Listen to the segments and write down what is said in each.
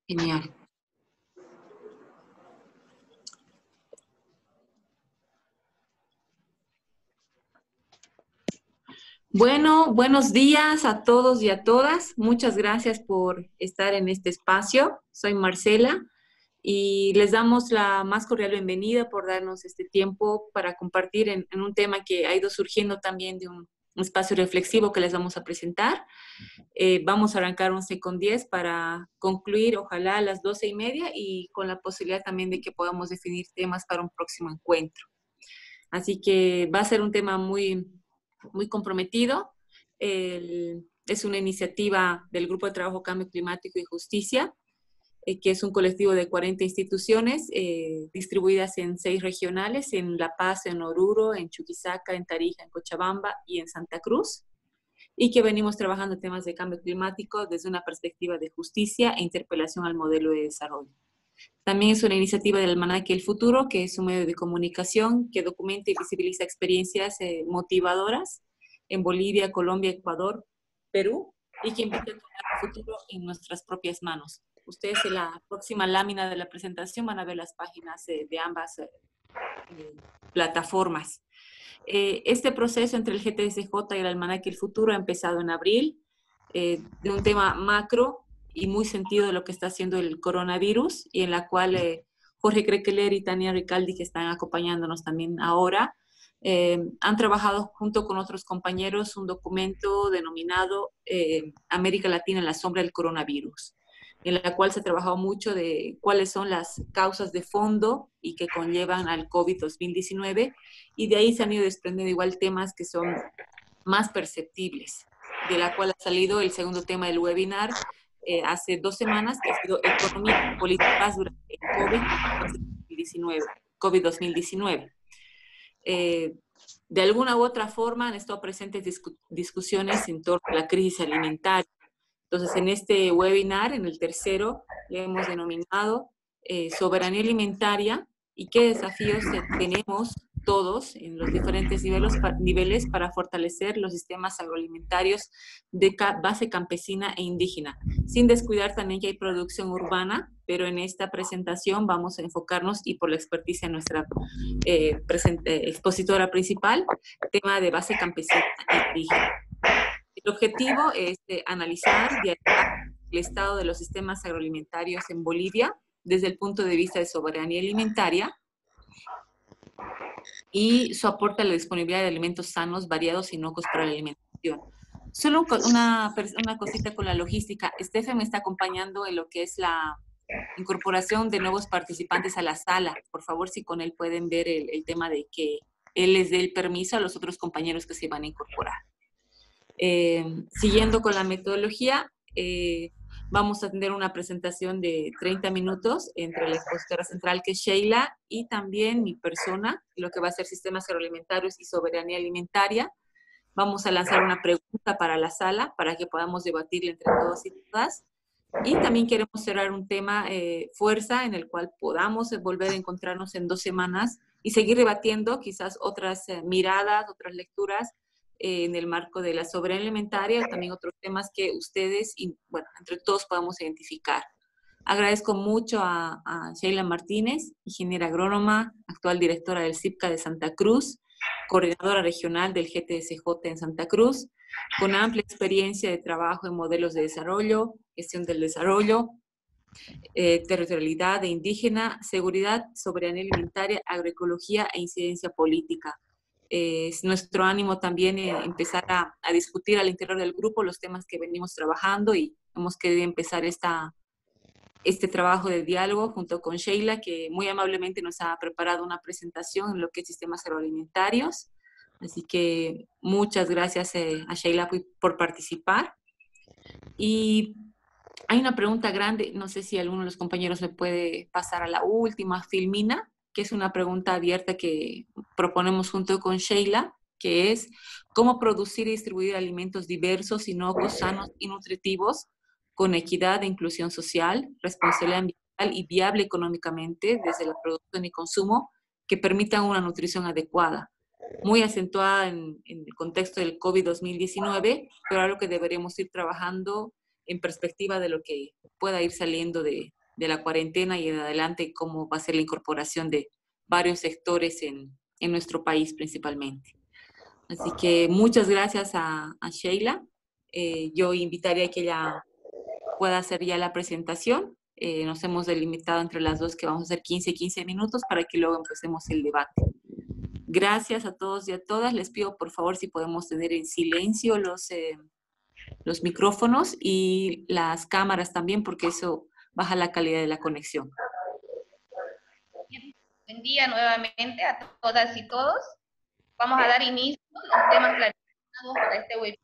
Genial. Bueno, buenos días a todos y a todas. Muchas gracias por estar en este espacio. Soy Marcela y les damos la más cordial bienvenida por darnos este tiempo para compartir en un tema que ha ido surgiendo también de un espacio reflexivo que les vamos a presentar. Vamos a arrancar 11:10 para concluir, ojalá a las 12:30 y con la posibilidad también de que podamos definir temas para un próximo encuentro. Así que va a ser un tema muy comprometido. Es una iniciativa del Grupo de Trabajo Cambio Climático y Justicia, que es un colectivo de 40 instituciones distribuidas en 6 regionales, en La Paz, en Oruro, en Chuquisaca, en Tarija, en Cochabamba y en Santa Cruz, y que venimos trabajando temas de cambio climático desde una perspectiva de justicia e interpelación al modelo de desarrollo. También es una iniciativa del Almanaque El Futuro, que es un medio de comunicación que documenta y visibiliza experiencias motivadoras en Bolivia, Colombia, Ecuador, Perú, y que invita a tomar el futuro en nuestras propias manos. Ustedes en la próxima lámina de la presentación van a ver las páginas de ambas plataformas. Este proceso entre el GTSJ y el Almanaque El Futuro ha empezado en abril, de un tema macro y muy sentido de lo que está haciendo el coronavirus, y en la cual Jorge Crequeler y Tania Ricaldi, que están acompañándonos también ahora, han trabajado junto con otros compañeros un documento denominado América Latina en la sombra del coronavirus, en la cual se ha trabajado mucho de cuáles son las causas de fondo y que conllevan al COVID-2019, y de ahí se han ido desprendiendo igual temas que son más perceptibles, de la cual ha salido el segundo tema del webinar hace 2 semanas, que ha sido Economía y Políticas durante el COVID-2019. De alguna u otra forma han estado presentes discusiones en torno a la crisis alimentaria. Entonces, en este webinar, en el tercero, le hemos denominado soberanía alimentaria y qué desafíos tenemos todos en los diferentes niveles para fortalecer los sistemas agroalimentarios de base campesina e indígena, sin descuidar también que hay producción urbana, pero en esta presentación vamos a enfocarnos, y por la experticia de nuestra expositora principal, tema de base campesina e indígena. El objetivo es analizar y dialogar el estado de los sistemas agroalimentarios en Bolivia desde el punto de vista de soberanía alimentaria y su aporte a la disponibilidad de alimentos sanos, variados y inocuos para la alimentación. Solo una cosita con la logística. Stephen me está acompañando en lo que es la incorporación de nuevos participantes a la sala. Por favor, si con él pueden ver el tema de que él les dé el permiso a los otros compañeros que se van a incorporar. Siguiendo con la metodología, vamos a tener una presentación de 30 minutos entre la expositora central, que es Sheila, y también mi persona, lo que va a ser sistemas agroalimentarios y soberanía alimentaria. Vamos a lanzar una pregunta para la sala para que podamos debatirla entre todos y todas. Y también queremos cerrar un tema fuerza, en el cual podamos volver a encontrarnos en 2 semanas y seguir debatiendo quizás otras miradas, otras lecturas en el marco de la soberanía alimentaria, también otros temas que ustedes, y bueno, entre todos podamos identificar. Agradezco mucho a Sheila Martínez, ingeniera agrónoma, actual directora del CIPCA de Santa Cruz, coordinadora regional del GTSJ en Santa Cruz, con amplia experiencia de trabajo en modelos de desarrollo, gestión del desarrollo, territorialidad e indígena, seguridad, soberanía alimentaria, agroecología e incidencia política. Es nuestro ánimo también empezar a discutir al interior del grupo los temas que venimos trabajando, y hemos querido empezar este trabajo de diálogo junto con Sheila, que muy amablemente nos ha preparado una presentación en lo que es sistemas agroalimentarios. Así que muchas gracias a Sheila por participar. Y hay una pregunta grande, no sé si alguno de los compañeros me puede pasar a la última, Filmina, que es una pregunta abierta que proponemos junto con Sheila, que es cómo producir y distribuir alimentos diversos, inocuos, sanos y nutritivos, con equidad e inclusión social, responsabilidad ambiental y viable económicamente desde la producción y consumo, que permitan una nutrición adecuada, muy acentuada en el contexto del COVID-2019, pero algo que deberemos ir trabajando en perspectiva de lo que pueda ir saliendo de la cuarentena y en adelante cómo va a ser la incorporación de varios sectores en nuestro país principalmente. Así que muchas gracias a Sheila. Yo invitaría a que ella pueda hacer ya la presentación. Nos hemos delimitado entre las dos que vamos a hacer 15 minutos para que luego empecemos el debate. Gracias a todos y a todas. Les pido por favor si podemos tener en silencio los micrófonos y las cámaras también, porque eso baja la calidad de la conexión. Buen día nuevamente a todas y todos. Vamos a dar inicio a los temas planificados para este webinar.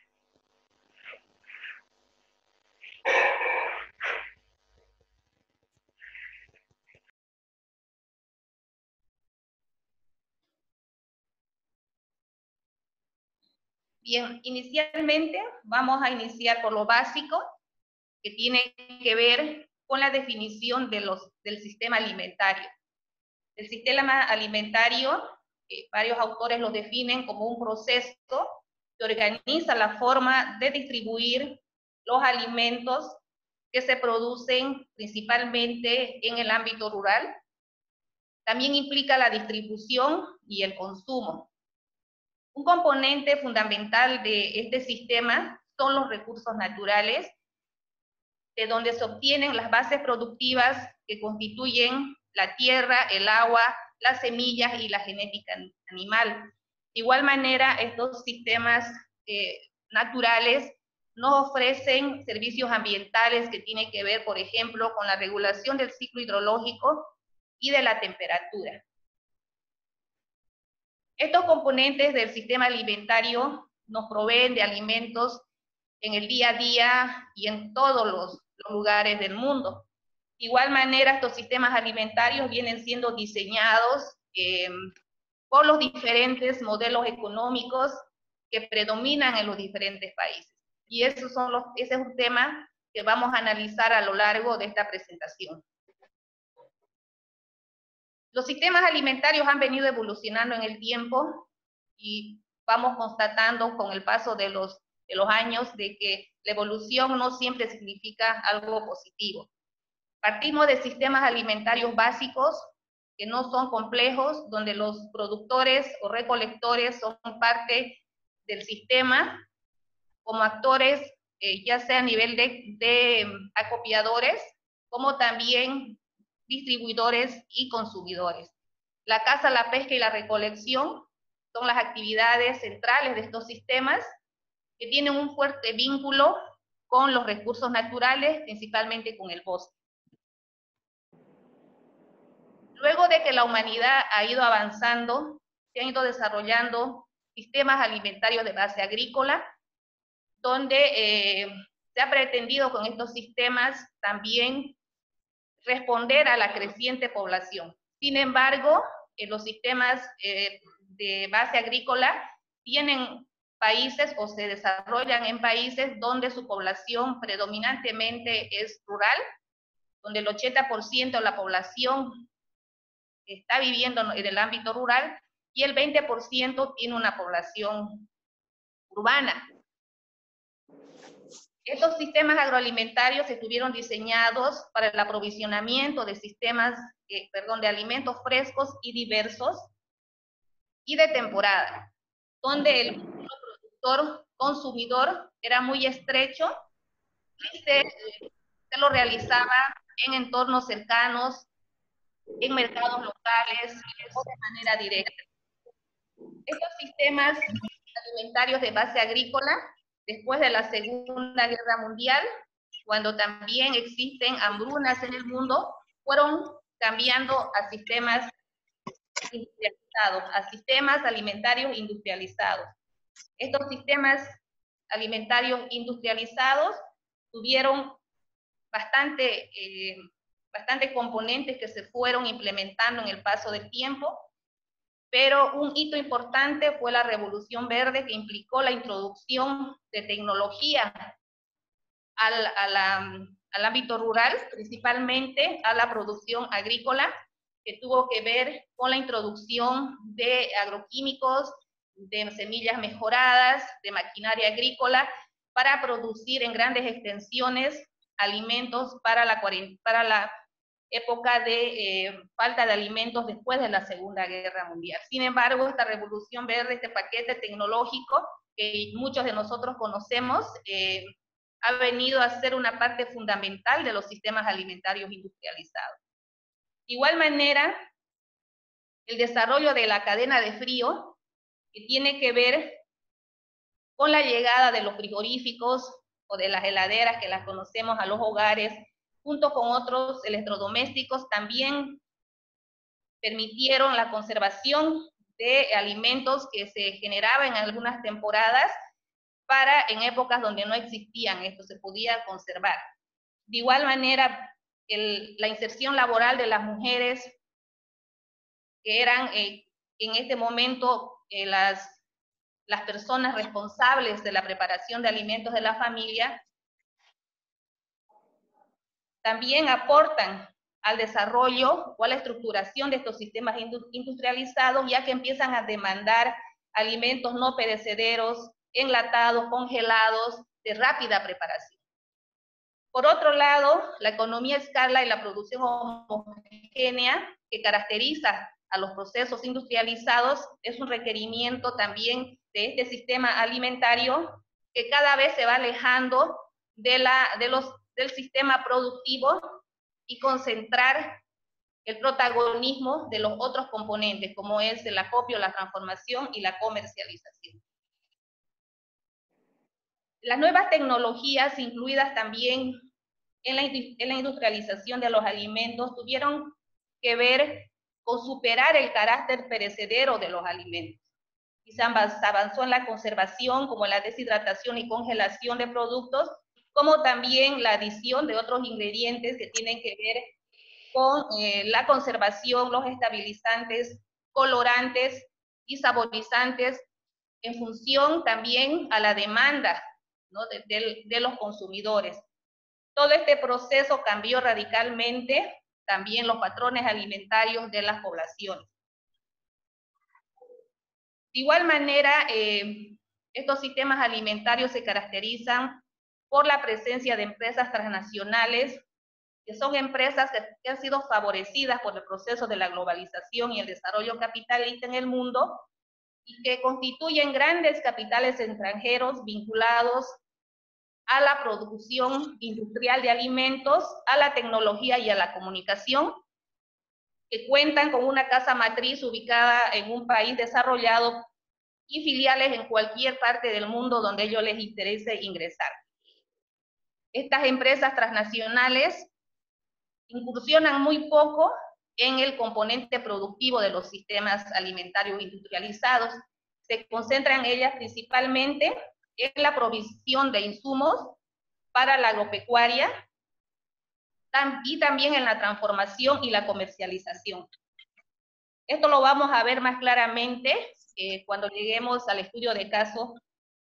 Bien, inicialmente vamos a iniciar por lo básico, que tiene que ver con la definición del sistema alimentario. El sistema alimentario, varios autores lo definen como un proceso que organiza la forma de distribuir los alimentos que se producen principalmente en el ámbito rural. También implica la distribución y el consumo. Un componente fundamental de este sistema son los recursos naturales, de donde se obtienen las bases productivas que constituyen la tierra, el agua, las semillas y la genética animal. De igual manera, estos sistemas naturales nos ofrecen servicios ambientales que tienen que ver, por ejemplo, con la regulación del ciclo hidrológico y de la temperatura. Estos componentes del sistema alimentario nos proveen de alimentos en el día a día y en todos los lugares del mundo. De igual manera, estos sistemas alimentarios vienen siendo diseñados por los diferentes modelos económicos que predominan en los diferentes países. Y ese es un tema que vamos a analizar a lo largo de esta presentación. Los sistemas alimentarios han venido evolucionando en el tiempo y vamos constatando con el paso de los años de que la evolución no siempre significa algo positivo. Partimos de sistemas alimentarios básicos que no son complejos, donde los productores o recolectores son parte del sistema como actores, ya sea a nivel de acopiadores, como también distribuidores y consumidores. La caza, la pesca y la recolección son las actividades centrales de estos sistemas que tienen un fuerte vínculo con los recursos naturales, principalmente con el bosque. Luego de que la humanidad ha ido avanzando, se han ido desarrollando sistemas alimentarios de base agrícola, donde se ha pretendido con estos sistemas también responder a la creciente población. Sin embargo, los sistemas de base agrícola tienen países o se desarrollan en países donde su población predominantemente es rural, donde el 80% de la población está viviendo en el ámbito rural y el 20% tiene una población urbana. Estos sistemas agroalimentarios estuvieron diseñados para el aprovisionamiento de de alimentos frescos y diversos y de temporada, donde el productor consumidor era muy estrecho y se lo realizaba en entornos cercanos, en mercados locales o de manera directa. Estos sistemas alimentarios de base agrícola, después de la Segunda Guerra Mundial, cuando también existen hambrunas en el mundo, fueron cambiando a sistemas industrializados, a sistemas alimentarios industrializados. Estos sistemas alimentarios industrializados tuvieron bastante componentes que se fueron implementando en el paso del tiempo, pero un hito importante fue la Revolución Verde, que implicó la introducción de tecnología al ámbito rural, principalmente a la producción agrícola, que tuvo que ver con la introducción de agroquímicos, de semillas mejoradas, de maquinaria agrícola, para producir en grandes extensiones alimentos para la época de falta de alimentos después de la Segunda Guerra Mundial. Sin embargo, esta revolución verde, este paquete tecnológico que muchos de nosotros conocemos, ha venido a ser una parte fundamental de los sistemas alimentarios industrializados. De igual manera, el desarrollo de la cadena de frío, que tiene que ver con la llegada de los frigoríficos o de las heladeras que las conocemos a los hogares, junto con otros electrodomésticos, también permitieron la conservación de alimentos que se generaban en algunas temporadas para en épocas donde no existían esto, se podía conservar. De igual manera, la inserción laboral de las mujeres, que eran en este momento las personas responsables de la preparación de alimentos de la familia, también aportan al desarrollo o a la estructuración de estos sistemas industrializados, ya que empiezan a demandar alimentos no perecederos, enlatados, congelados, de rápida preparación. Por otro lado, la economía a escala y la producción homogénea que caracteriza a los procesos industrializados es un requerimiento también de este sistema alimentario que cada vez se va alejando del sistema productivo y concentrar el protagonismo de los otros componentes, como es el acopio, la transformación y la comercialización. Las nuevas tecnologías, incluidas también en la industrialización de los alimentos, tuvieron que ver con superar el carácter perecedero de los alimentos. Y se avanzó en la conservación, como la deshidratación y congelación de productos, como también la adición de otros ingredientes que tienen que ver con la conservación, los estabilizantes, colorantes y saborizantes, en función también a la demanda, ¿no?, de los consumidores. Todo este proceso cambió radicalmente también los patrones alimentarios de las poblaciones. De igual manera, estos sistemas alimentarios se caracterizan por la presencia de empresas transnacionales, que son empresas que han sido favorecidas por el proceso de la globalización y el desarrollo capitalista en el mundo, y que constituyen grandes capitales extranjeros vinculados a la producción industrial de alimentos, a la tecnología y a la comunicación, que cuentan con una casa matriz ubicada en un país desarrollado y filiales en cualquier parte del mundo donde a ellos les interese ingresar. Estas empresas transnacionales incursionan muy poco en el componente productivo de los sistemas alimentarios industrializados. Se concentran ellas principalmente en la provisión de insumos para la agropecuaria y también en la transformación y la comercialización. Esto lo vamos a ver más claramente cuando lleguemos al estudio de caso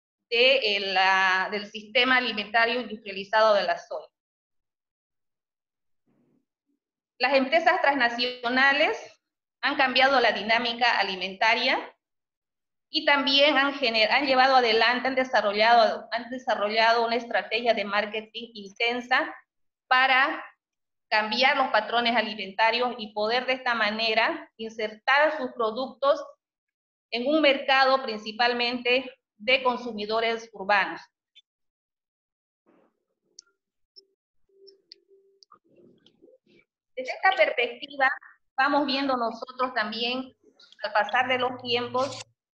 del sistema alimentario industrializado de la soya. Las empresas transnacionales han cambiado la dinámica alimentaria y también han llevado adelante, han desarrollado una estrategia de marketing intensa para cambiar los patrones alimentarios y poder de esta manera insertar sus productos en un mercado principalmente de consumidores urbanos. Desde esta perspectiva, vamos viendo nosotros también, al pasar de los tiempos,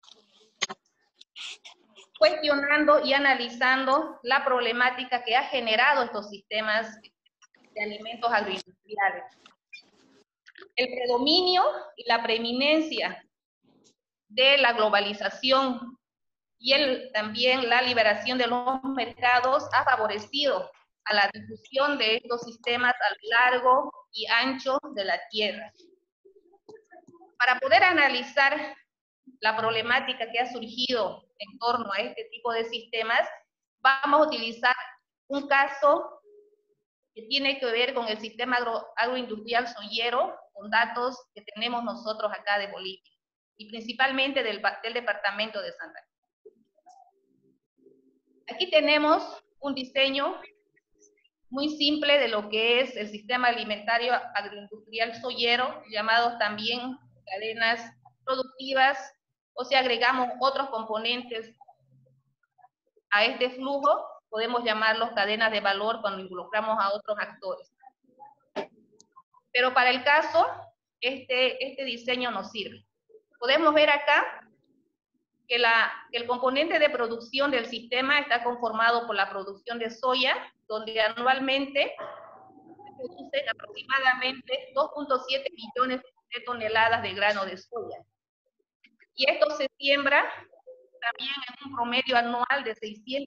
cuestionando y analizando la problemática que ha generado estos sistemas de alimentos agroindustriales. El predominio y la preeminencia de la globalización y también la liberación de los mercados ha favorecido a la difusión de estos sistemas a lo largo y ancho de la tierra. Para poder analizar la problemática que ha surgido en torno a este tipo de sistemas, vamos a utilizar un caso que tiene que ver con el sistema agroindustrial soyero, con datos que tenemos nosotros acá de Bolivia, y principalmente del departamento de Santa Cruz. Aquí tenemos un diseño muy simple de lo que es el sistema alimentario agroindustrial soyero, llamados también cadenas productivas, o si agregamos otros componentes a este flujo, podemos llamarlos cadenas de valor cuando involucramos a otros actores. Pero para el caso, este diseño nos sirve. Podemos ver acá que el componente de producción del sistema está conformado por la producción de soya, donde anualmente se producen aproximadamente 2.7 millones de toneladas de grano de soya. Y esto se siembra también en un promedio anual de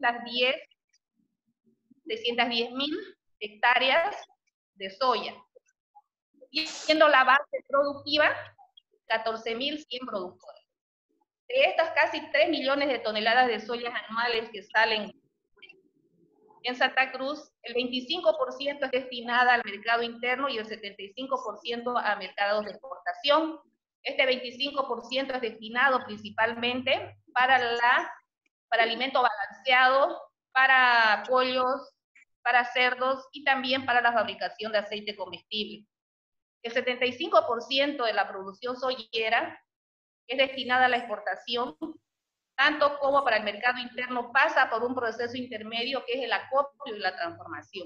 610.000 hectáreas de soya. Y siendo la base productiva, 14.100 productores. De estas casi 3 millones de toneladas de soya anuales que salen en Santa Cruz, el 25% es destinada al mercado interno y el 75% a mercados de exportación. Este 25% es destinado principalmente para alimento balanceado, para pollos, para cerdos y también para la fabricación de aceite comestible. El 75% de la producción soyera es destinada a la exportación, tanto como para el mercado interno pasa por un proceso intermedio que es el acopio y la transformación.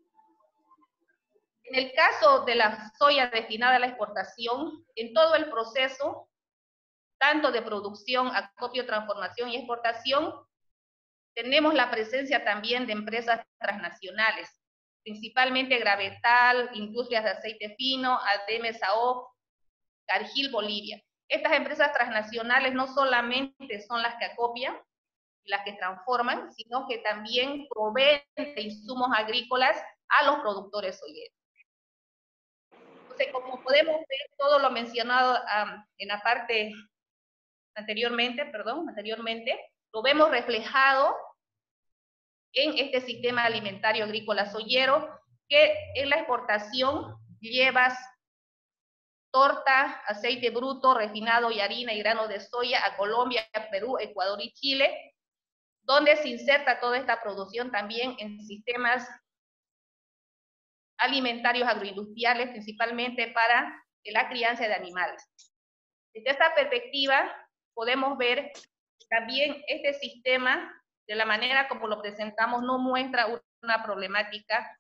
En el caso de la soya destinada a la exportación, en todo el proceso, tanto de producción, acopio, transformación y exportación, tenemos la presencia también de empresas transnacionales, principalmente Gravetal, Industrias de Aceite Fino, ADM Saoc, Cargill, Bolivia. Estas empresas transnacionales no solamente son las que acopian y las que transforman, sino que también proveen de insumos agrícolas a los productores soyeros. Entonces, como podemos ver, todo lo mencionado en la parte anteriormente, lo vemos reflejado en este sistema alimentario agrícola soyero, que en la exportación lleva torta, aceite bruto, refinado y harina y grano de soya a Colombia, Perú, Ecuador y Chile, donde se inserta toda esta producción también en sistemas alimentarios agroindustriales, principalmente para la crianza de animales. Desde esta perspectiva, podemos ver también este sistema, de la manera como lo presentamos, no muestra una problemática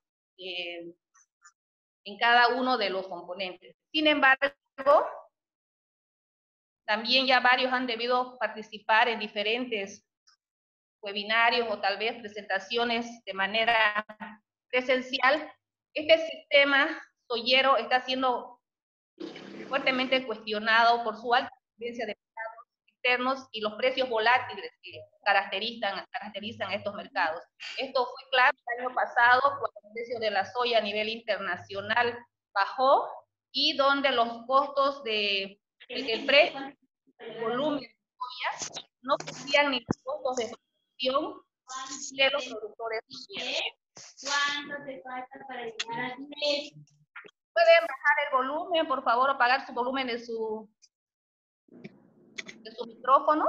en cada uno de los componentes. Sin embargo, también ya varios han debido participar en diferentes webinarios o tal vez presentaciones de manera presencial. Este sistema soyero está siendo fuertemente cuestionado por su alta dependencia de mercados externos y los precios volátiles que caracterizan estos mercados. Esto fue clave el año pasado cuando el precio de la soya a nivel internacional bajó y donde los costos el precio, el volumen de soya no cubrían ni los costos de producción de los productores soyeros. ¿Cuánto te falta para llegar a 10? Pueden bajar el volumen, por favor, apagar su volumen de su micrófono.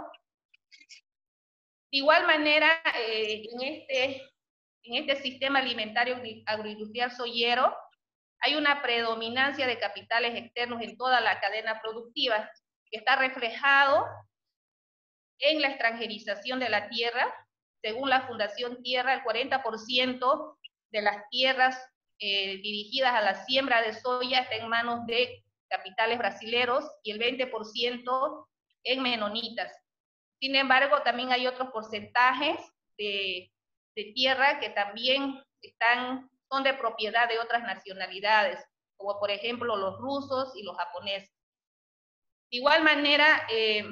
De igual manera, en este sistema alimentario agroindustrial soyero, hay una predominancia de capitales externos en toda la cadena productiva, que está reflejado en la extranjerización de la tierra. Según la Fundación Tierra, el 40% de las tierras dirigidas a la siembra de soya está en manos de capitales brasileros y el 20% en menonitas. Sin embargo, también hay otros porcentajes de tierra que también son de propiedad de otras nacionalidades, como por ejemplo los rusos y los japoneses. De igual manera,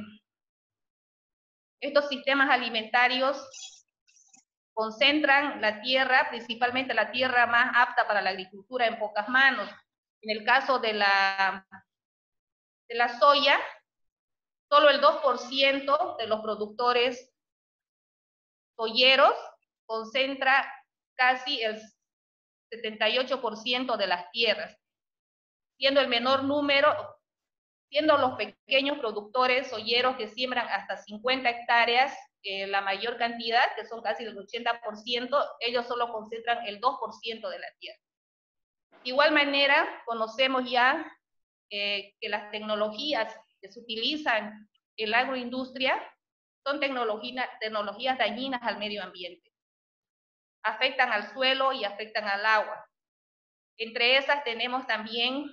estos sistemas alimentarios concentran la tierra, principalmente la tierra más apta para la agricultura, en pocas manos. En el caso de la soya, solo el 2% de los productores soyeros concentra casi el 78% de las tierras, siendo el menor número siendo los pequeños productores soyeros que siembran hasta 50 hectáreas, la mayor cantidad, que son casi el 80%, ellos solo concentran el 2% de la tierra. De igual manera, conocemos ya que las tecnologías que se utilizan en la agroindustria son tecnologías dañinas al medio ambiente. Afectan al suelo y afectan al agua. Entre esas tenemos también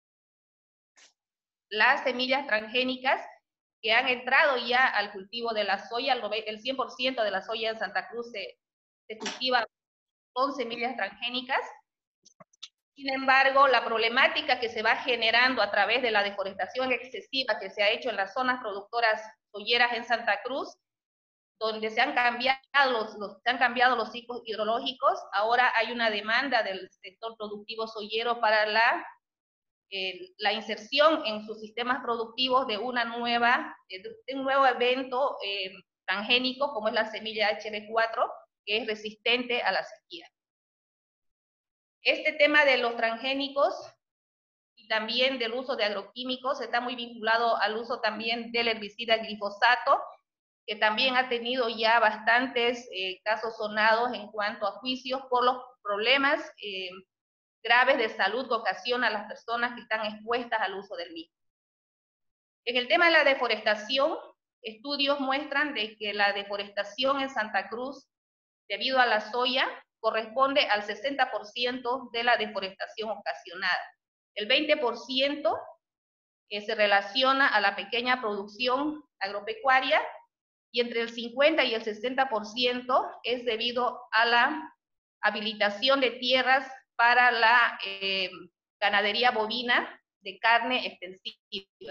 las semillas transgénicas que han entrado ya al cultivo de la soya. El 100% de la soya en Santa Cruz se cultiva con semillas transgénicas. Sin embargo, la problemática que se va generando a través de la deforestación excesiva que se ha hecho en las zonas productoras soyeras en Santa Cruz, donde se han cambiado los ciclos hidrológicos, ahora hay una demanda del sector productivo soyero para la inserción en sus sistemas productivos de un nuevo evento transgénico, como es la semilla HB4, que es resistente a la sequía. Este tema de los transgénicos y también del uso de agroquímicos está muy vinculado al uso también del herbicida glifosato, que también ha tenido ya bastantes casos sonados en cuanto a juicios por los problemas graves de salud que ocasiona a las personas que están expuestas al uso del mismo. En el tema de la deforestación, estudios muestran de que la deforestación en Santa Cruz, debido a la soya, corresponde al 60% de la deforestación ocasionada. El 20% se relaciona a la pequeña producción agropecuaria y entre el 50 y el 60% es debido a la habilitación de tierras para la ganadería bovina de carne extensiva.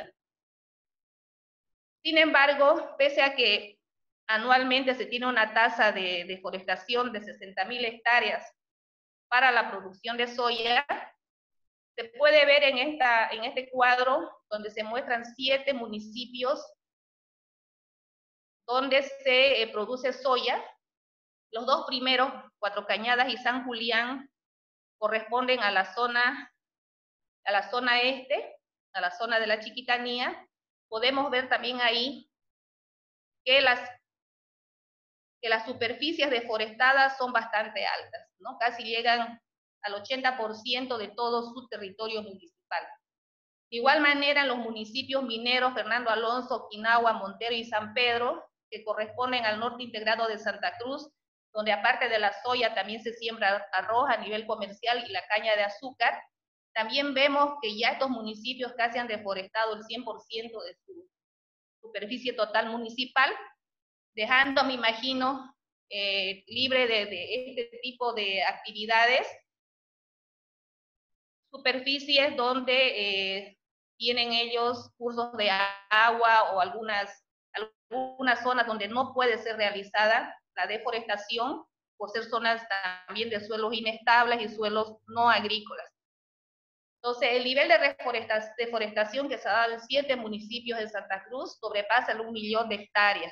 Sin embargo, pese a que anualmente se tiene una tasa de deforestación de 60.000 hectáreas para la producción de soya, se puede ver en este cuadro donde se muestran 7 municipios donde se produce soya. Los dos primeros, Cuatro Cañadas y San Julián, corresponden a la zona este, a la zona de la Chiquitanía. Podemos ver también ahí que las superficies deforestadas son bastante altas, ¿no? Casi llegan al 80% de todo su territorio municipal. De igual manera, en los municipios mineros Fernando Alonso, Okinawa, Montero y San Pedro, que corresponden al norte integrado de Santa Cruz, donde aparte de la soya también se siembra arroz a nivel comercial y la caña de azúcar, también vemos que ya estos municipios casi han deforestado el 100% de su superficie total municipal, dejando, me imagino, libre de este tipo de actividades, superficies donde tienen ellos cursos de agua o algunas zonas donde no puede ser realizada la deforestación, por ser zonas también de suelos inestables y suelos no agrícolas. Entonces, el nivel de deforestación que se ha dado en 7 municipios de Santa Cruz sobrepasa el 1 millón de hectáreas.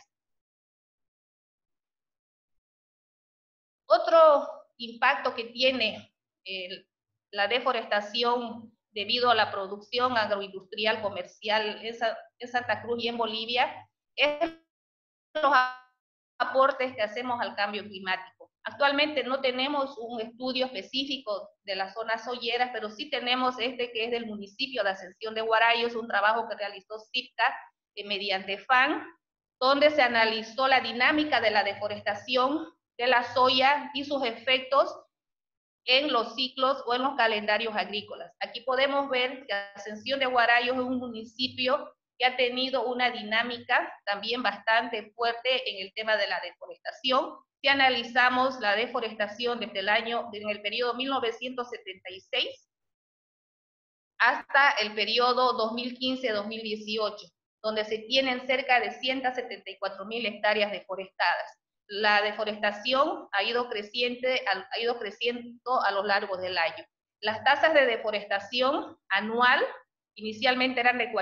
Otro impacto que tiene la deforestación debido a la producción agroindustrial comercial en Santa Cruz y en Bolivia es los aportes que hacemos al cambio climático. Actualmente no tenemos un estudio específico de las zonas soyeras, pero sí tenemos que es del municipio de Ascensión de Huarayos, un trabajo que realizó CIPCA mediante FAN, donde se analizó la dinámica de la deforestación de la soya y sus efectos en los ciclos o en los calendarios agrícolas. Aquí podemos ver que Ascensión de Huarayos es un municipio que ha tenido una dinámica también bastante fuerte en el tema de la deforestación. Si analizamos la deforestación desde en el periodo 1976 hasta el periodo 2015-2018, donde se tienen cerca de 174.000 hectáreas deforestadas. La deforestación ha ido creciendo a lo largo del año. Las tasas de deforestación anual inicialmente eran de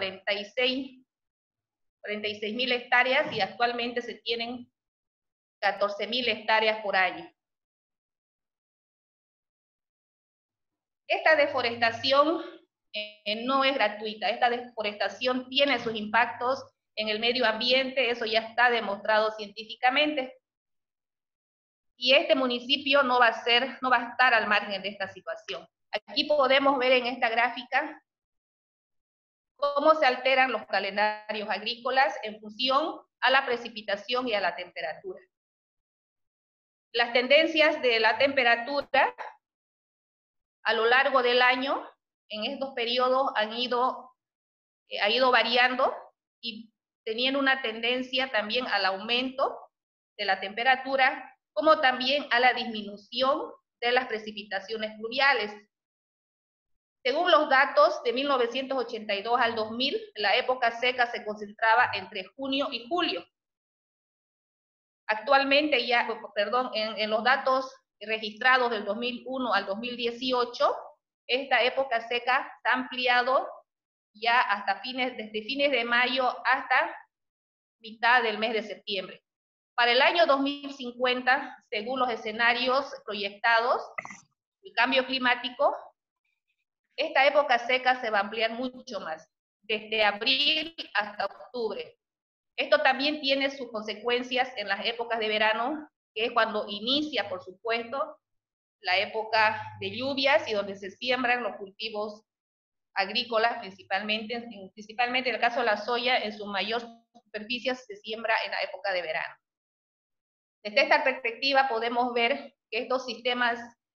46.000 hectáreas y actualmente se tienen 14.000 hectáreas por año. Esta deforestación no es gratuita. Esta deforestación tiene sus impactos en el medio ambiente, eso ya está demostrado científicamente. Y este municipio no va a estar al margen de esta situación. Aquí podemos ver en esta gráfica cómo se alteran los calendarios agrícolas en función a la precipitación y a la temperatura. Las tendencias de la temperatura a lo largo del año, en estos periodos ha ido variando y teniendo una tendencia también al aumento de la temperatura, como también a la disminución de las precipitaciones pluviales. Según los datos de 1982 al 2000, la época seca se concentraba entre junio y julio. Actualmente en los datos registrados del 2001 al 2018, esta época seca se ha ampliado ya desde fines de mayo hasta mitad del mes de septiembre. Para el año 2050, según los escenarios proyectados, el cambio climático, esta época seca se va a ampliar mucho más, desde abril hasta octubre. Esto también tiene sus consecuencias en las épocas de verano, que es cuando inicia, por supuesto, la época de lluvias y donde se siembran los cultivos agrícolas, principalmente en el caso de la soya, en su mayor superficie se siembra en la época de verano. Desde esta perspectiva podemos ver que estos sistemas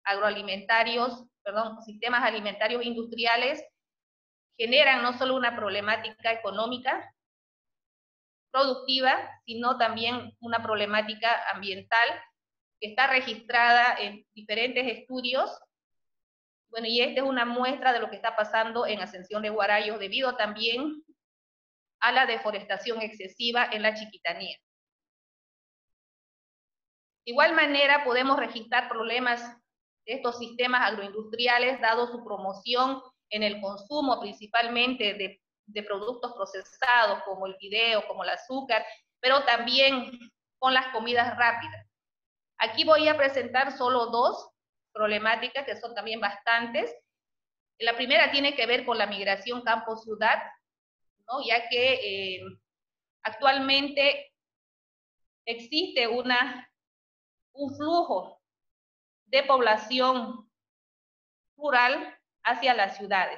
alimentarios industriales generan no solo una problemática económica, productiva, sino también una problemática ambiental que está registrada en diferentes estudios. Bueno, y esta es una muestra de lo que está pasando en Ascensión de Huarayos, debido también a la deforestación excesiva en la Chiquitanía. De igual manera, podemos registrar problemas de estos sistemas agroindustriales, dado su promoción en el consumo principalmente de productos procesados, como el fideo, como el azúcar, pero también con las comidas rápidas. Aquí voy a presentar solo dos problemáticas, que son también bastantes. La primera tiene que ver con la migración campo-ciudad, ¿no? Ya que actualmente existe un flujo de población rural hacia las ciudades.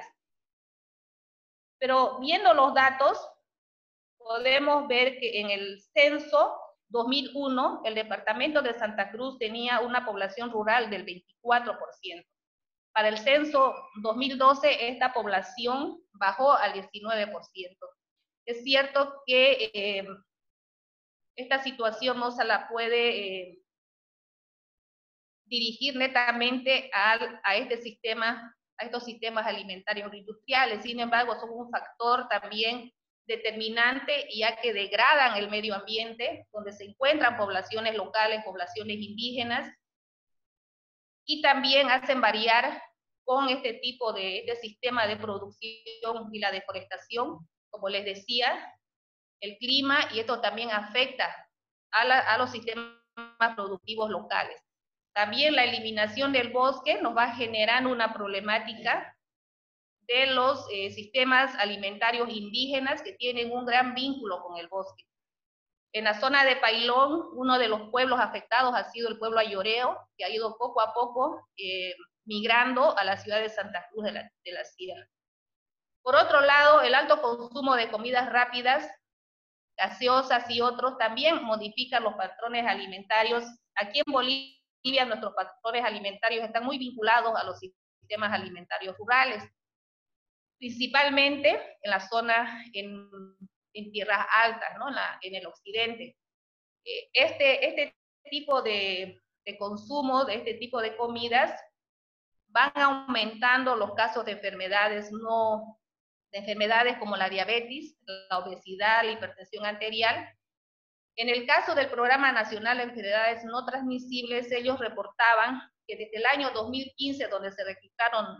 Pero viendo los datos, podemos ver que en el censo 2001, el departamento de Santa Cruz tenía una población rural del 24%. Para el censo 2012, esta población bajó al 19%. Es cierto que esta situación no se la puede dirigir netamente a estos sistemas alimentarios industriales. Sin embargo, son un factor también determinante, ya que degradan el medio ambiente, donde se encuentran poblaciones locales, poblaciones indígenas, y también hacen variar con este tipo de sistema de producción y la deforestación, como les decía, el clima, y esto también afecta a los sistemas productivos locales. También la eliminación del bosque nos va a generar una problemática de los sistemas alimentarios indígenas que tienen un gran vínculo con el bosque. En la zona de Pailón, uno de los pueblos afectados ha sido el pueblo ayoreo, que ha ido poco a poco migrando a la ciudad de Santa Cruz de la Sierra. Por otro lado, el alto consumo de comidas rápidas, gaseosas y otros también modifican los patrones alimentarios. Aquí en Bolivia nuestros patrones alimentarios están muy vinculados a los sistemas alimentarios rurales, principalmente en la zona, en tierras altas, ¿no? En el occidente. Este tipo de consumo, de este tipo de comidas, van aumentando los casos de enfermedades como la diabetes, la obesidad, la hipertensión arterial. En el caso del Programa Nacional de Enfermedades No Transmisibles, ellos reportaban que desde el año 2015, donde se registraron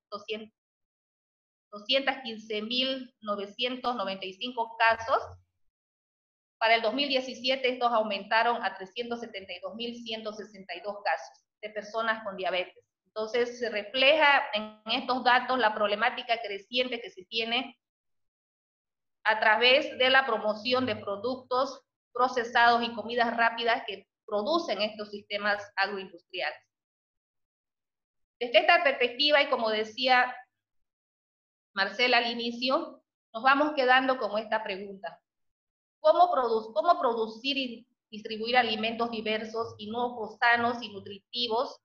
215.995 casos, para el 2017 estos aumentaron a 372.162 casos de personas con diabetes. Entonces se refleja en estos datos la problemática creciente que se tiene a través de la promoción de productos procesados y comidas rápidas que producen estos sistemas agroindustriales. Desde esta perspectiva, y como decía Marcela al inicio, nos vamos quedando con esta pregunta. ¿Cómo producir y distribuir alimentos diversos, inocuos, sanos y nutritivos,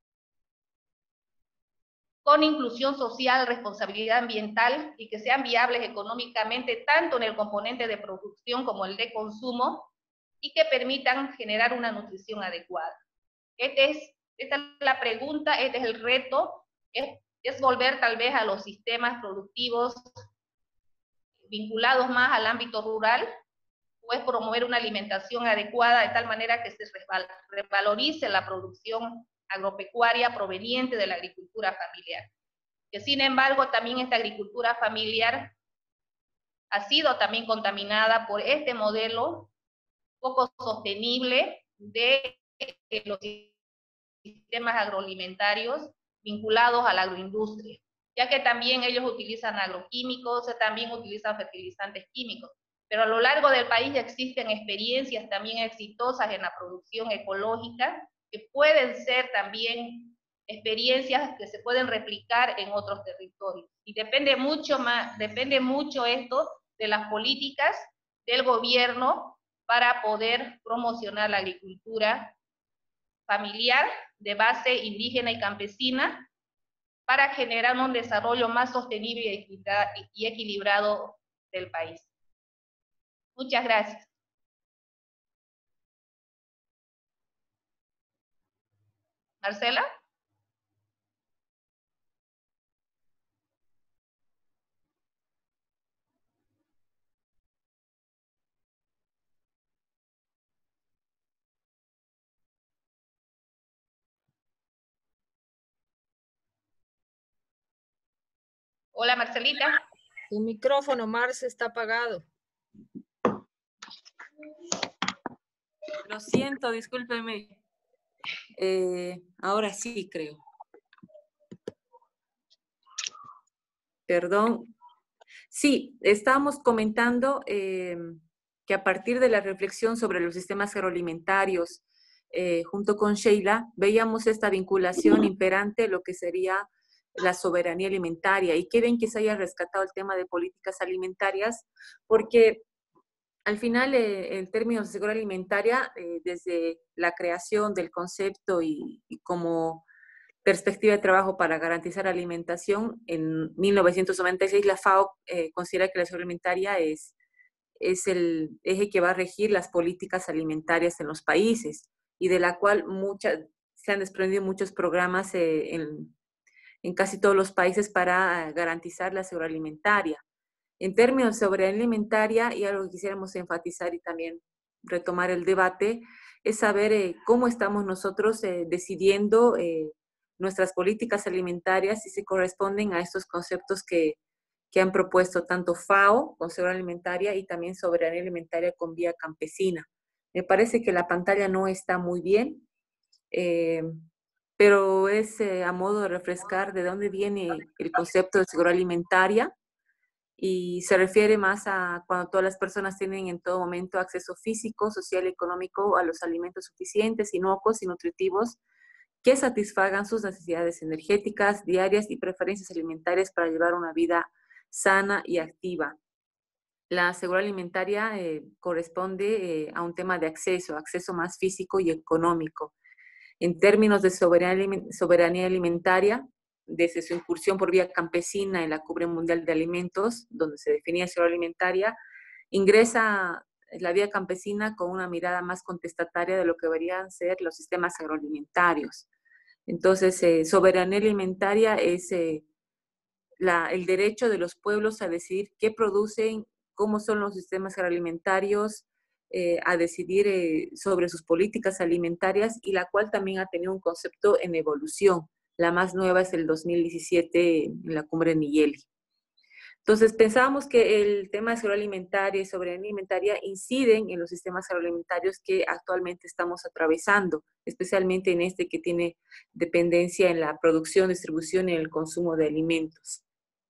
con inclusión social, responsabilidad ambiental y que sean viables económicamente tanto en el componente de producción como el de consumo y que permitan generar una nutrición adecuada? Esta es la pregunta, este es el reto, es volver tal vez a los sistemas productivos vinculados más al ámbito rural, o es promover una alimentación adecuada de tal manera que se revalorice la producción agropecuaria proveniente de la agricultura familiar. Que sin embargo también esta agricultura familiar ha sido también contaminada por este modelo poco sostenible de los sistemas agroalimentarios vinculados a la agroindustria, ya que también ellos utilizan agroquímicos, también utilizan fertilizantes químicos. Pero a lo largo del país ya existen experiencias también exitosas en la producción ecológica, que pueden ser también experiencias que se pueden replicar en otros territorios. Y depende mucho esto de las políticas del gobierno para poder promocionar la agricultura familiar de base indígena y campesina para generar un desarrollo más sostenible y equilibrado del país. Muchas gracias. Marcela. Hola, Marcelita. Tu micrófono, Marce, está apagado. Lo siento, discúlpeme. Ahora sí, creo. Perdón. Sí, estábamos comentando que a partir de la reflexión sobre los sistemas agroalimentarios, junto con Sheila, veíamos esta vinculación imperante, lo que sería la soberanía alimentaria. Y qué bien que se haya rescatado el tema de políticas alimentarias, porque al final, en términos de seguridad alimentaria, desde la creación del concepto y como perspectiva de trabajo para garantizar alimentación, en 1996 la FAO considera que la seguridad alimentaria es el eje que va a regir las políticas alimentarias en los países y de la cual se han desprendido muchos programas en casi todos los países para garantizar la seguridad alimentaria. En términos de soberanía alimentaria, y algo que quisiéramos enfatizar y también retomar el debate, es saber cómo estamos nosotros decidiendo nuestras políticas alimentarias y si corresponden a estos conceptos que han propuesto tanto FAO con seguridad alimentaria y también soberanía alimentaria con vía campesina. Me parece que la pantalla no está muy bien, pero es a modo de refrescar de dónde viene el concepto de seguridad alimentaria, y se refiere más a cuando todas las personas tienen en todo momento acceso físico, social y económico a los alimentos suficientes, inocuos y nutritivos que satisfagan sus necesidades energéticas diarias y preferencias alimentarias para llevar una vida sana y activa. La seguridad alimentaria corresponde a un tema de acceso más físico y económico. En términos de soberanía alimentaria, desde su incursión por vía campesina en la Cumbre Mundial de Alimentos, donde se definía seguridad alimentaria, ingresa la vía campesina con una mirada más contestataria de lo que deberían ser los sistemas agroalimentarios. Entonces, soberanía alimentaria es el derecho de los pueblos a decidir qué producen, cómo son los sistemas agroalimentarios, a decidir sobre sus políticas alimentarias, y la cual también ha tenido un concepto en evolución. La más nueva es el 2017 en la Cumbre de Niyeli. Entonces, pensábamos que el tema de seguridad alimentaria y soberanía alimentaria inciden en los sistemas agroalimentarios que actualmente estamos atravesando, especialmente en este que tiene dependencia en la producción, distribución y el consumo de alimentos.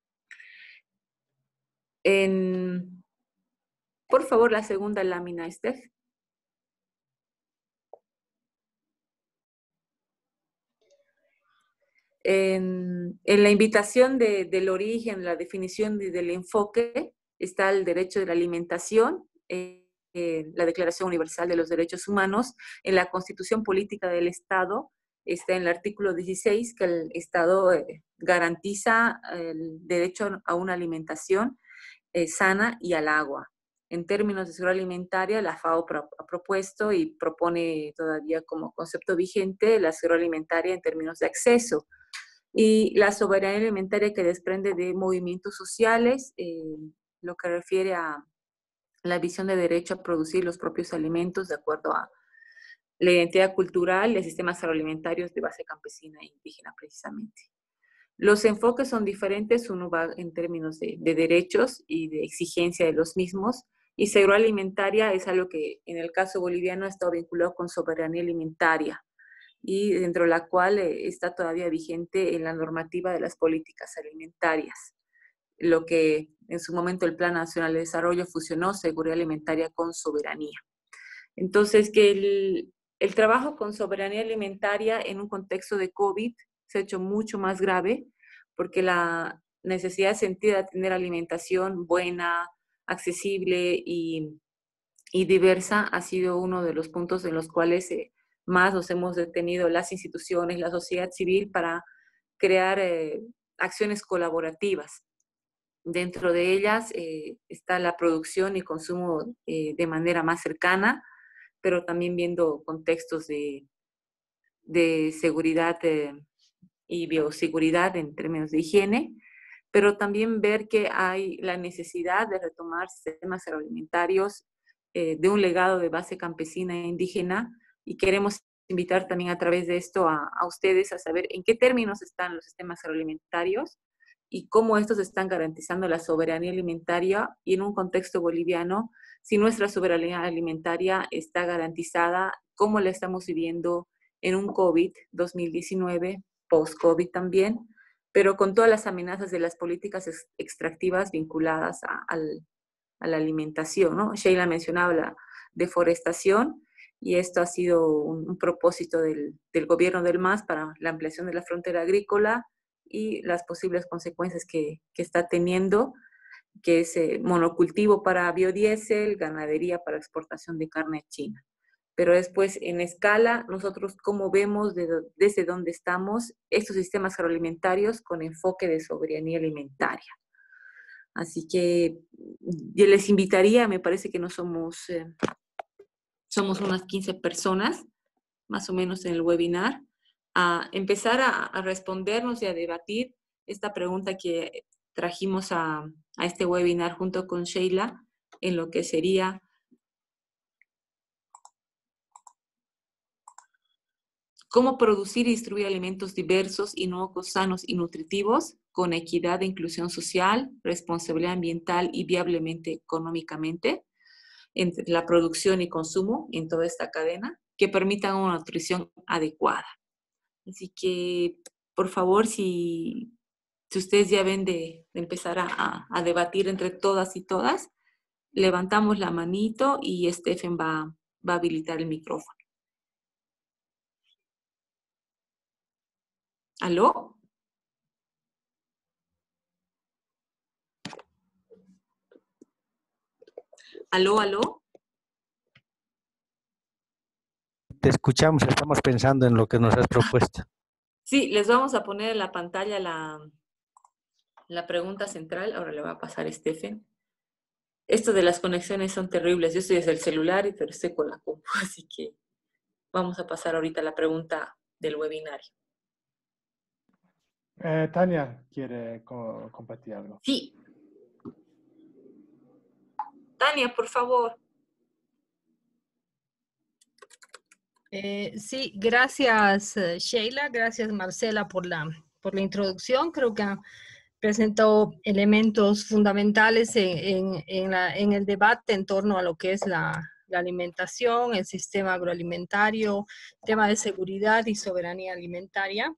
Por favor, la segunda lámina, Steph. En la invitación del origen, la definición del enfoque, está el derecho de la alimentación, la Declaración Universal de los Derechos Humanos, en la Constitución Política del Estado, está en el artículo 16, que el Estado garantiza el derecho a una alimentación sana y al agua. En términos de seguridad alimentaria, la FAO ha propuesto y propone todavía como concepto vigente la seguridad alimentaria en términos de acceso. Y la soberanía alimentaria que desprende de movimientos sociales, lo que refiere a la visión de derecho a producir los propios alimentos de acuerdo a la identidad cultural y sistemas agroalimentarios de base campesina e indígena precisamente. Los enfoques son diferentes, uno va en términos de derechos y de exigencia de los mismos, y seguridad alimentaria es algo que en el caso boliviano ha estado vinculado con soberanía alimentaria, y dentro de la cual está todavía vigente en la normativa de las políticas alimentarias, lo que en su momento el Plan Nacional de Desarrollo fusionó seguridad alimentaria con soberanía. Entonces, que el trabajo con soberanía alimentaria en un contexto de COVID se ha hecho mucho más grave porque la necesidad sentida de tener alimentación buena, accesible y diversa ha sido uno de los puntos en los cuales más nos hemos detenido las instituciones, la sociedad civil para crear acciones colaborativas. Dentro de ellas está la producción y consumo de manera más cercana, pero también viendo contextos de seguridad y bioseguridad en términos de higiene, pero también ver que hay la necesidad de retomar sistemas agroalimentarios de un legado de base campesina e indígena, y queremos invitar también a través de esto a ustedes a saber en qué términos están los sistemas agroalimentarios y cómo estos están garantizando la soberanía alimentaria, y en un contexto boliviano, si nuestra soberanía alimentaria está garantizada, cómo la estamos viviendo en un COVID-2019, post-COVID también, pero con todas las amenazas de las políticas extractivas vinculadas a la alimentación, ¿no? Sheila mencionaba la deforestación, y esto ha sido un propósito del gobierno del MAS para la ampliación de la frontera agrícola y las posibles consecuencias que está teniendo, que es monocultivo para biodiesel, ganadería para exportación de carne a China. Pero después, en escala, nosotros cómo vemos desde dónde estamos estos sistemas agroalimentarios con enfoque de soberanía alimentaria. Así que yo les invitaría, me parece que no somos, somos unas 15 personas, más o menos en el webinar, a empezar a respondernos y a debatir esta pregunta que trajimos a este webinar junto con Sheila, en lo que sería cómo producir y distribuir alimentos diversos, inocuos, sanos y nutritivos, con equidad e inclusión social, responsabilidad ambiental y viablemente económicamente, entre la producción y consumo en toda esta cadena, que permitan una nutrición adecuada. Así que, por favor, si ustedes ya ven de empezar a debatir entre todas y todas, levantamos la manito y Stephen va a habilitar el micrófono. ¿Aló? ¿Aló, aló? Te escuchamos, estamos pensando en lo que nos has propuesto. Sí, les vamos a poner en la pantalla la pregunta central. Ahora le va a pasar a Stephen. Esto de las conexiones son terribles. Yo estoy desde el celular, pero estoy con la compu, así que vamos a pasar ahorita a la pregunta del webinario. Tania quiere compartir algo. Sí. Tania, por favor. Sí, gracias Sheila, gracias Marcela por la introducción. Creo que han presentó elementos fundamentales en el debate en torno a lo que es la alimentación, el sistema agroalimentario, tema de seguridad y soberanía alimentaria.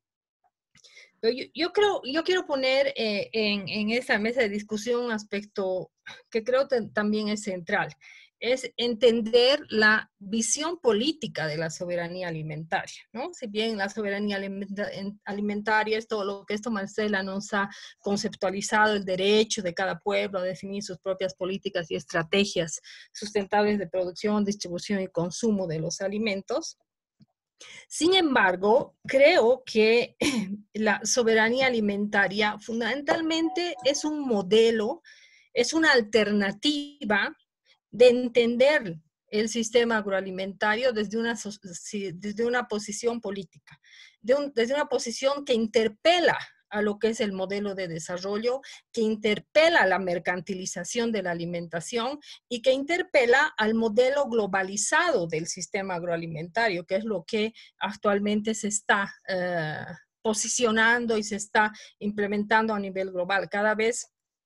Yo quiero poner en esta mesa de discusión un aspecto que creo también es central, es entender la visión política de la soberanía alimentaria, ¿no? Si bien la soberanía alimentaria es todo lo que esto Marcela nos ha conceptualizado, el derecho de cada pueblo a definir sus propias políticas y estrategias sustentables de producción, distribución y consumo de los alimentos. Sin embargo, creo que la soberanía alimentaria fundamentalmente es un modelo, es una alternativa de entender el sistema agroalimentario desde una posición política, desde una posición que interpela a lo que es el modelo de desarrollo, que interpela la mercantilización de la alimentación y que interpela al modelo globalizado del sistema agroalimentario, que es lo que actualmente se está posicionando y se está implementando a nivel global. Cada vez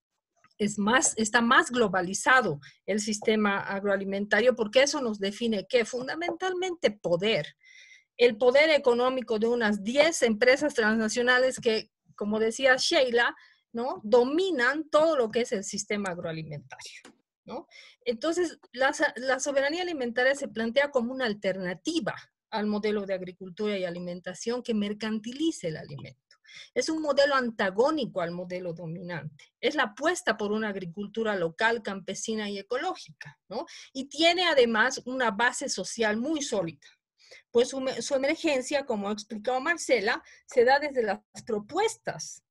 está más globalizado el sistema agroalimentario, porque eso nos define que fundamentalmente poder. El poder económico de unas 10 empresas transnacionales que, como decía Sheila, ¿no?, dominan todo lo que es el sistema agroalimentario, ¿no? Entonces, la soberanía alimentaria se plantea como una alternativa al modelo de agricultura y alimentación que mercantilice el alimento. Es un modelo antagónico al modelo dominante. Es la apuesta por una agricultura local, campesina y ecológica, ¿no? Y tiene además una base social muy sólida. Pues su emergencia, como ha explicado Marcela, se da desde las propuestas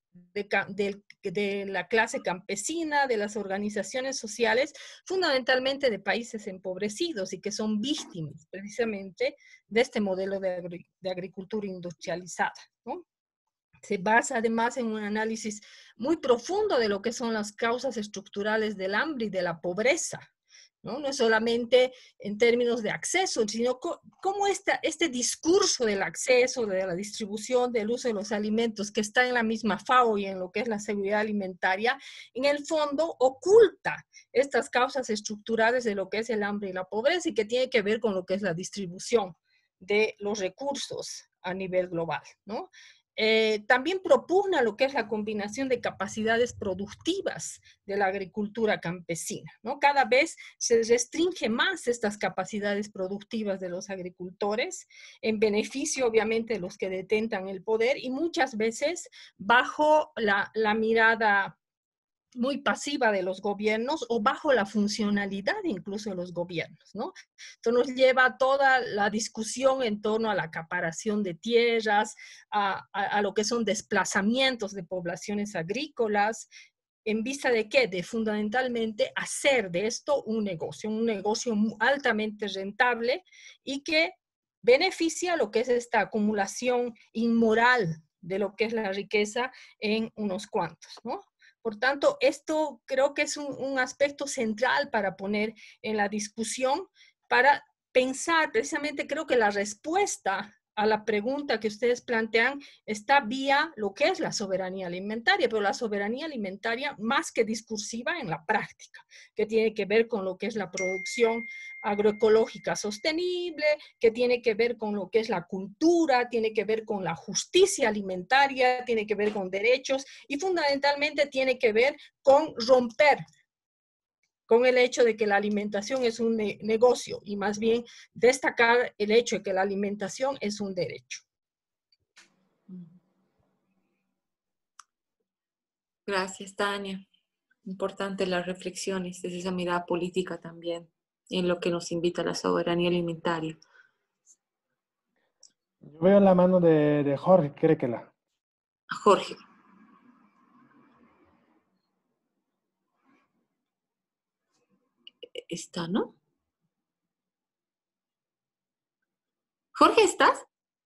de la clase campesina, de las organizaciones sociales, fundamentalmente de países empobrecidos y que son víctimas precisamente de este modelo de agricultura industrializada, ¿no? Se basa además en un análisis muy profundo de lo que son las causas estructurales del hambre y de la pobreza, ¿no? No es solamente en términos de acceso, sino cómo este discurso del acceso, de la distribución, del uso de los alimentos que está en la misma FAO y en lo que es la seguridad alimentaria, en el fondo oculta estas causas estructurales de lo que es el hambre y la pobreza y que tiene que ver con lo que es la distribución de los recursos a nivel global, ¿no? También propugna lo que es la combinación de capacidades productivas de la agricultura campesina, ¿no? Cada vez se restringe más estas capacidades productivas de los agricultores en beneficio, obviamente, de los que detentan el poder y muchas veces bajo la mirada muy pasiva de los gobiernos o bajo la funcionalidad incluso de los gobiernos, ¿no? Esto nos lleva a toda la discusión en torno a la acaparación de tierras, a lo que son desplazamientos de poblaciones agrícolas, ¿en vista de qué? De fundamentalmente hacer de esto un negocio altamente rentable y que beneficia lo que es esta acumulación inmoral de lo que es la riqueza en unos cuantos, ¿no? Por tanto, esto creo que es un aspecto central para poner en la discusión, para pensar, precisamente creo que la respuesta a la pregunta que ustedes plantean está vía lo que es la soberanía alimentaria, pero la soberanía alimentaria más que discursiva en la práctica, que tiene que ver con lo que es la producción agroecológica sostenible, que tiene que ver con lo que es la cultura, tiene que ver con la justicia alimentaria, tiene que ver con derechos y fundamentalmente tiene que ver con romper con el hecho de que la alimentación es un negocio y más bien destacar el hecho de que la alimentación es un derecho. Gracias, Tania. Importante las reflexiones desde esa mirada política también, en lo que nos invita la soberanía alimentaria. Yo veo la mano de Jorge, cree que la. Jorge. Está, ¿no? Jorge, ¿estás?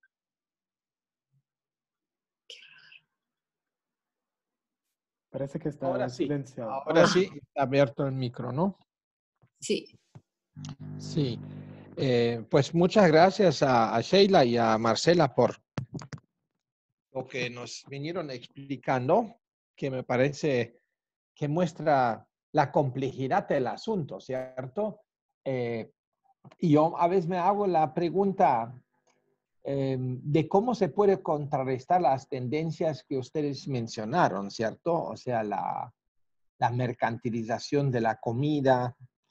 Parece que está Ahora sí, silenciado. ahora sí está abierto el micro, ¿no? Sí. Sí. Pues muchas gracias a Sheila y a Marcela por lo que nos vinieron explicando. que me parece que muestra la complejidad del asunto, ¿cierto? Y yo a veces me hago la pregunta de cómo se puede contrarrestar las tendencias que ustedes mencionaron, ¿cierto? O sea, la mercantilización de la comida,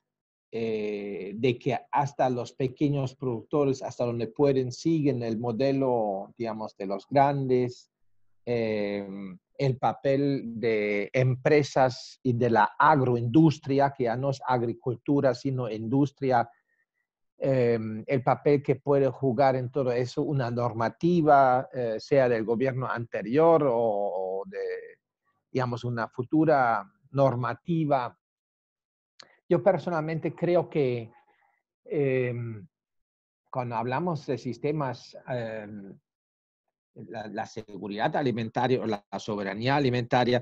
de que hasta los pequeños productores, hasta donde pueden, siguen el modelo, digamos, de los grandes, el papel de empresas y de la agroindustria, que ya no es agricultura, sino industria, el papel que puede jugar en todo eso una normativa, sea del gobierno anterior o de, digamos, una futura normativa. Yo personalmente creo que cuando hablamos de sistemas, la seguridad alimentaria o la soberanía alimentaria,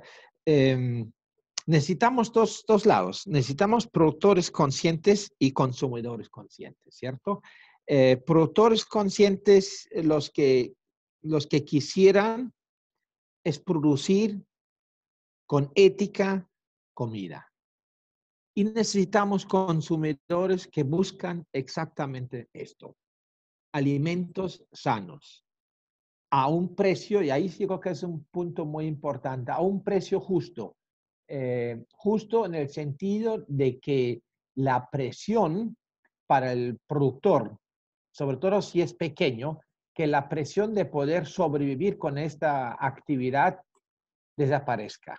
necesitamos dos lados. Necesitamos productores conscientes y consumidores conscientes, ¿cierto? Productores conscientes, los que quisieran es producir con ética comida. Y necesitamos consumidores que buscan exactamente esto, alimentos sanos, a un precio, y ahí sí creo que es un punto muy importante, a un precio justo. Justo en el sentido de que la presión para el productor, sobre todo si es pequeño, que la presión de poder sobrevivir con esta actividad desaparezca.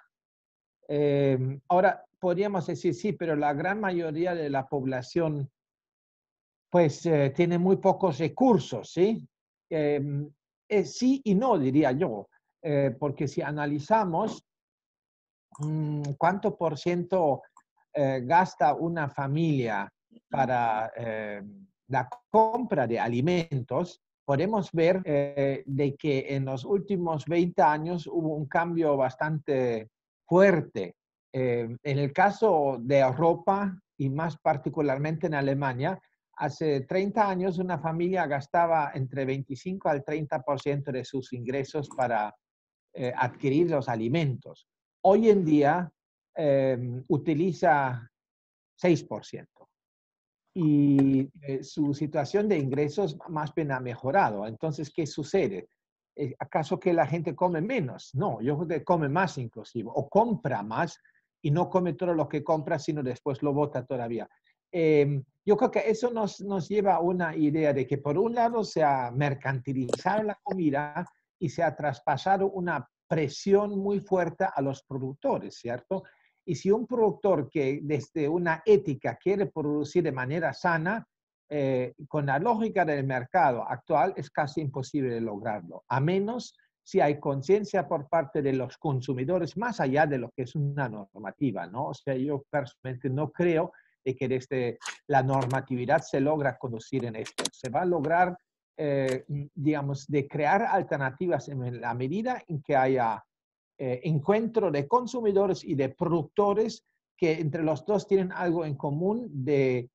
Ahora, podríamos decir, sí, pero la gran mayoría de la población pues tiene muy pocos recursos, ¿sí? Sí y no, diría yo, porque si analizamos cuánto por ciento gasta una familia para la compra de alimentos, podemos ver de que en los últimos 20 años hubo un cambio bastante fuerte. En el caso de Europa y más particularmente en Alemania, hace 30 años una familia gastaba entre 25 al 30% de sus ingresos para adquirir los alimentos. Hoy en día utiliza 6%. Y su situación de ingresos más bien ha mejorado. Entonces, ¿qué sucede? ¿Acaso que la gente come menos? No, yo creo que come más inclusive, o compra más y no come todo lo que compra, sino después lo bota todavía. Yo creo que eso nos lleva a una idea de que por un lado se ha mercantilizado la comida y se ha traspasado una presión muy fuerte a los productores, ¿cierto? Y si un productor que desde una ética quiere producir de manera sana, con la lógica del mercado actual es casi imposible de lograrlo, a menos si hay conciencia por parte de los consumidores más allá de lo que es una normativa, ¿no? O sea, yo personalmente no creo de que desde la normatividad se logra conducir en esto. Se va a lograr, digamos, de crear alternativas en la medida en que haya encuentro de consumidores y de productores que entre los dos tienen algo en común de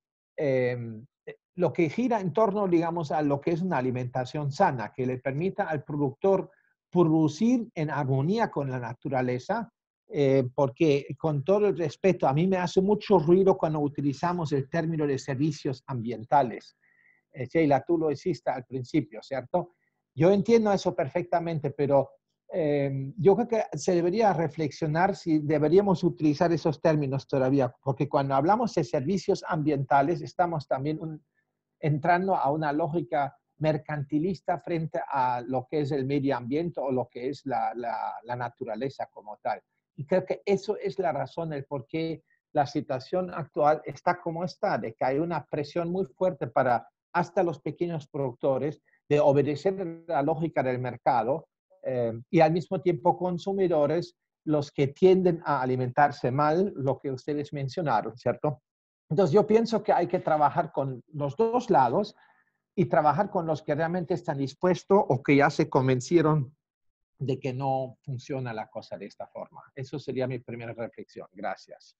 lo que gira en torno, digamos, a lo que es una alimentación sana, que le permita al productor producir en armonía con la naturaleza, porque con todo el respeto, a mí me hace mucho ruido cuando utilizamos el término de servicios ambientales. Sheila, tú lo hiciste al principio, ¿cierto? Yo entiendo eso perfectamente, pero yo creo que se debería reflexionar si deberíamos utilizar esos términos todavía, porque cuando hablamos de servicios ambientales estamos también entrando a una lógica mercantilista frente a lo que es el medio ambiente o lo que es la naturaleza como tal. Y creo que eso es la razón del por qué la situación actual está como está, de que hay una presión muy fuerte para hasta los pequeños productores de obedecer la lógica del mercado, y al mismo tiempo consumidores los que tienden a alimentarse mal, lo que ustedes mencionaron, ¿cierto? Entonces yo pienso que hay que trabajar con los dos lados y trabajar con los que realmente están dispuestos o que ya se convencieron de que no funciona la cosa de esta forma. Eso sería mi primera reflexión. Gracias.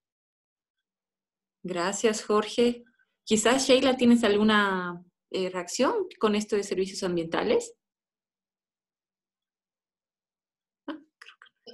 Gracias, Jorge. Quizás, Sheila, ¿tienes alguna reacción con esto de servicios ambientales?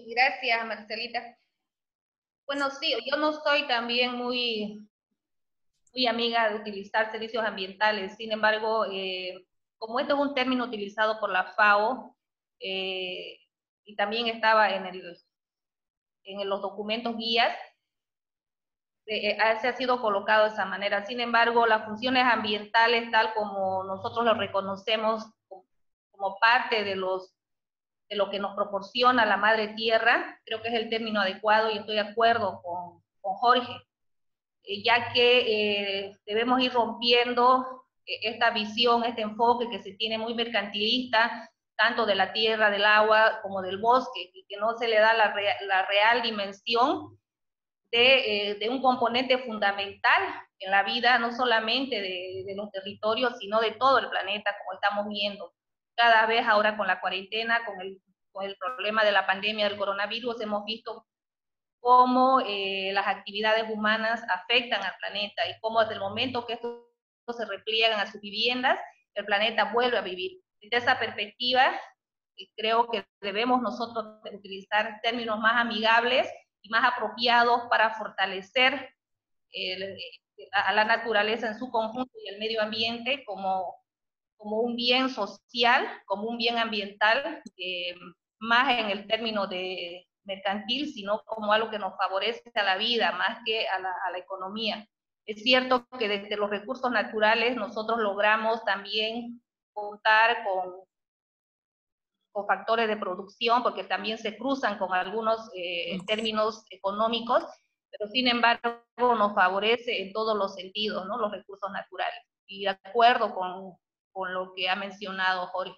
Gracias, Marcelita. Bueno, sí, yo no soy también muy amiga de utilizar servicios ambientales. Sin embargo, como esto es un término utilizado por la FAO, y también estaba en los documentos guías, se ha sido colocado de esa manera. Sin embargo, las funciones ambientales, tal como nosotros lo reconocemos como parte de lo que nos proporciona la madre tierra, creo que es el término adecuado y estoy de acuerdo con Jorge, ya que debemos ir rompiendo esta visión, este enfoque que se tiene muy mercantilista, tanto de la tierra, del agua, como del bosque, y que no se le da la real dimensión de un componente fundamental en la vida, no solamente de los territorios, sino de todo el planeta, como estamos viendo. Cada vez ahora con la cuarentena, con el problema de la pandemia del coronavirus, hemos visto cómo las actividades humanas afectan al planeta y cómo desde el momento que estos se repliegan a sus viviendas, el planeta vuelve a vivir. Desde esa perspectiva, creo que debemos nosotros utilizar términos más amigables y más apropiados para fortalecer a la naturaleza en su conjunto y el medio ambiente como un bien social, como un bien ambiental, más en el término de mercantil, sino como algo que nos favorece a la vida, más que a la economía. Es cierto que desde los recursos naturales nosotros logramos también contar con factores de producción, porque también se cruzan con algunos términos económicos, pero sin embargo nos favorece en todos los sentidos, ¿no? Los recursos naturales. Y de acuerdo con lo que ha mencionado Jorge.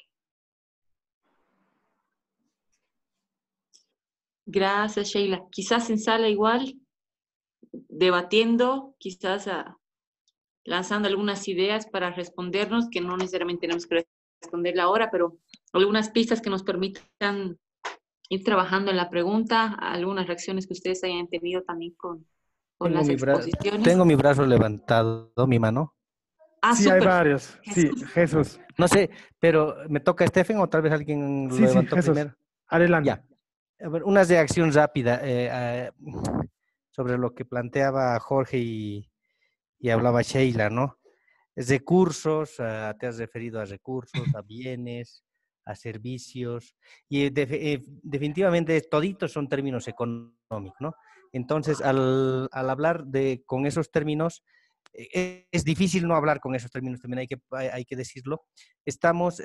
Gracias, Sheila. Quizás en sala igual, debatiendo, quizás lanzando algunas ideas para respondernos, que no necesariamente tenemos que responderla ahora, pero algunas pistas que nos permitan ir trabajando en la pregunta, algunas reacciones que ustedes hayan tenido también con las exposiciones. Tengo mi brazo levantado, mi mano. Ah, Sí, hay súper. varios. Sí, Jesús. No sé, pero ¿me toca Stephen o tal vez alguien lo Sí, levantó Jesús. primero? Adelante. Ya. A ver, una reacción rápida sobre lo que planteaba Jorge y hablaba Sheila, ¿no? Recursos, te has referido a recursos, a bienes, a servicios, y definitivamente toditos son términos económicos, ¿no? Entonces, al hablar con esos términos, es difícil no hablar con esos términos, también hay que decirlo. Estamos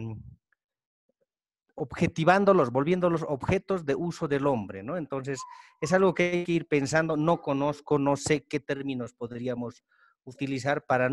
objetivándolos, volviéndolos objetos de uso del hombre, ¿no? Entonces, es algo que hay que ir pensando. No conozco, no sé qué términos podríamos utilizar para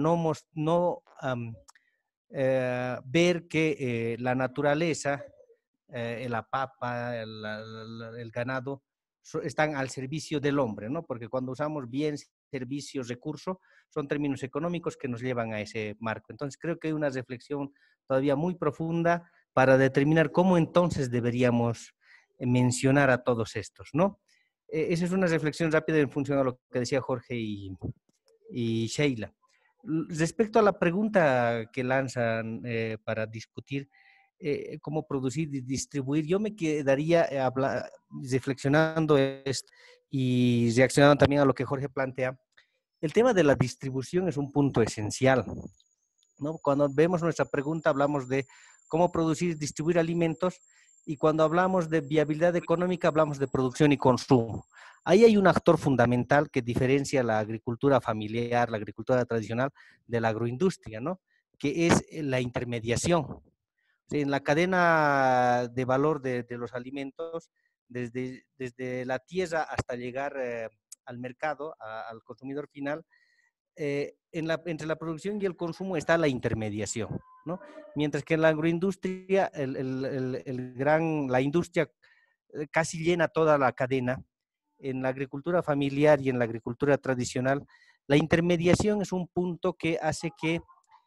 ver que la naturaleza, la papa, el ganado, están al servicio del hombre, ¿no? Porque cuando usamos bienes, servicios, recursos, son términos económicos que nos llevan a ese marco. Entonces, creo que hay una reflexión todavía muy profunda para determinar cómo entonces deberíamos mencionar a todos estos, ¿no? Esa es una reflexión rápida en función a lo que decía Jorge y Sheila. Respecto a la pregunta que lanzan para discutir cómo producir y distribuir, yo me quedaría reflexionando esto y reaccionando también a lo que Jorge plantea. El tema de la distribución es un punto esencial, ¿no? Cuando vemos nuestra pregunta hablamos de cómo producir y distribuir alimentos, y cuando hablamos de viabilidad económica hablamos de producción y consumo. Ahí hay un actor fundamental que diferencia la agricultura familiar, la agricultura tradicional, de la agroindustria, ¿no? Que es la intermediación. En la cadena de valor de los alimentos, desde la tierra hasta llegar al mercado, al consumidor final, entre la producción y el consumo está la intermediación, ¿no? Mientras que en la agroindustria, la industria casi llena toda la cadena. En la agricultura familiar y en la agricultura tradicional, la intermediación es un punto que hace que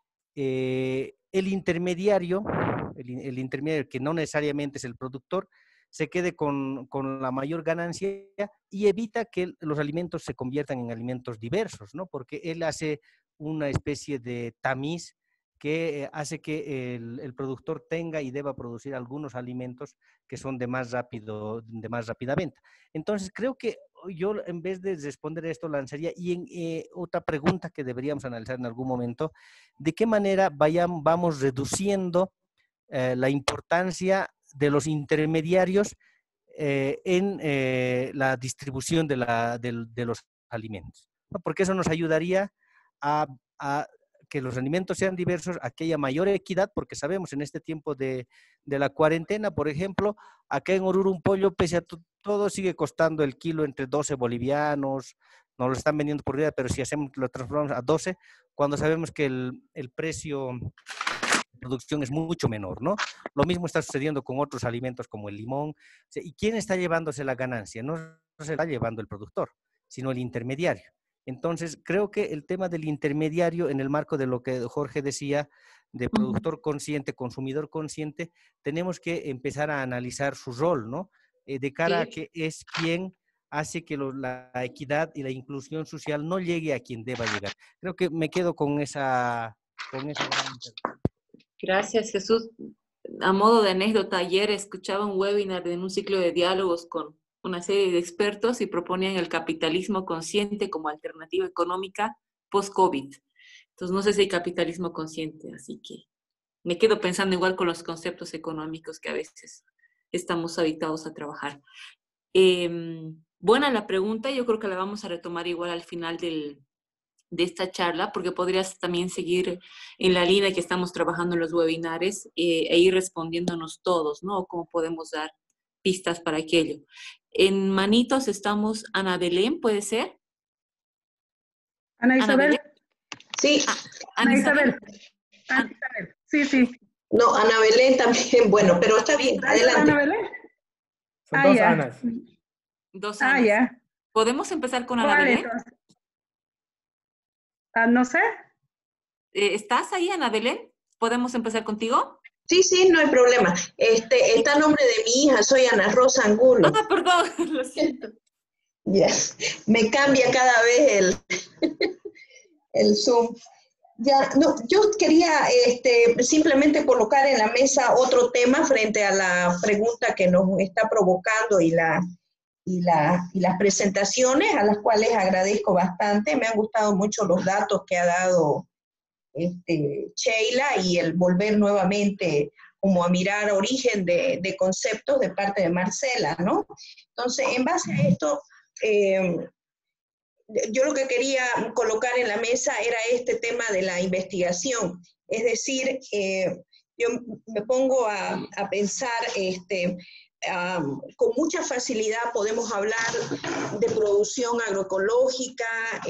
el intermediario que no necesariamente es el productor, se quede con la mayor ganancia y evita que los alimentos se conviertan en alimentos diversos, ¿no? Porque él hace una especie de tamiz que hace que el productor tenga y deba producir algunos alimentos que son de más rápida venta. Entonces, creo que yo, en vez de responder esto, lanzaría otra pregunta que deberíamos analizar en algún momento: ¿de qué manera vamos reduciendo la importancia de los intermediarios en la distribución de los alimentos, ¿no? Porque eso nos ayudaría a que los alimentos sean diversos, a que haya mayor equidad, porque sabemos en este tiempo de la cuarentena, por ejemplo, acá en Oruro un pollo, pese a todo, sigue costando el kilo entre 12 bolivianos, nos lo están vendiendo por día, pero si lo transformamos a 12, cuando sabemos que el precio de producción es mucho menor, ¿no? Lo mismo está sucediendo con otros alimentos como el limón. ¿Y quién está llevándose la ganancia? No se está llevando el productor, sino el intermediario. Entonces, creo que el tema del intermediario, en el marco de lo que Jorge decía, de productor consciente, consumidor consciente, tenemos que empezar a analizar su rol, ¿no? De cara a que es quien hace que la equidad y la inclusión social no llegue a quien deba llegar. Creo que me quedo con esa gran intervención. Gracias, Jesús. A modo de anécdota, ayer escuchaba un webinar en un ciclo de diálogos con una serie de expertos y proponían el capitalismo consciente como alternativa económica post-COVID. Entonces, no sé si hay capitalismo consciente, así que me quedo pensando igual con los conceptos económicos que a veces estamos habituados a trabajar. Buena la pregunta, yo creo que la vamos a retomar igual al final de esta charla, porque podrías también seguir en la línea que estamos trabajando en los webinares e ir respondiéndonos todos, ¿no? Cómo podemos dar pistas para aquello. En manitos estamos Ana Belén, ¿puede ser? Ana Isabel. Sí. Ana Isabel. Ana Isabel. Sí, sí. No, Ana Belén también, bueno, pero está bien, adelante. Ana Belén. Son dos Anas. Dos Anas. Ya. ¿Podemos empezar con Ana Belén? No sé. ¿Estás ahí, Ana Belén? ¿Podemos empezar contigo? Sí, sí, no hay problema. Está a nombre de mi hija, soy Ana Rosa Angulo. Ah, perdón, lo siento. Yes. Me cambia cada vez el Zoom. Ya, no, yo quería simplemente colocar en la mesa otro tema frente a la pregunta que nos está provocando y las presentaciones, a las cuales agradezco bastante. Me han gustado mucho los datos que ha dado Sheila y el volver nuevamente como a mirar origen de conceptos de parte de Marcela, ¿no? Entonces, en base a esto, yo lo que quería colocar en la mesa era este tema de la investigación. Es decir, yo me pongo a pensar, con mucha facilidad podemos hablar de producción agroecológica,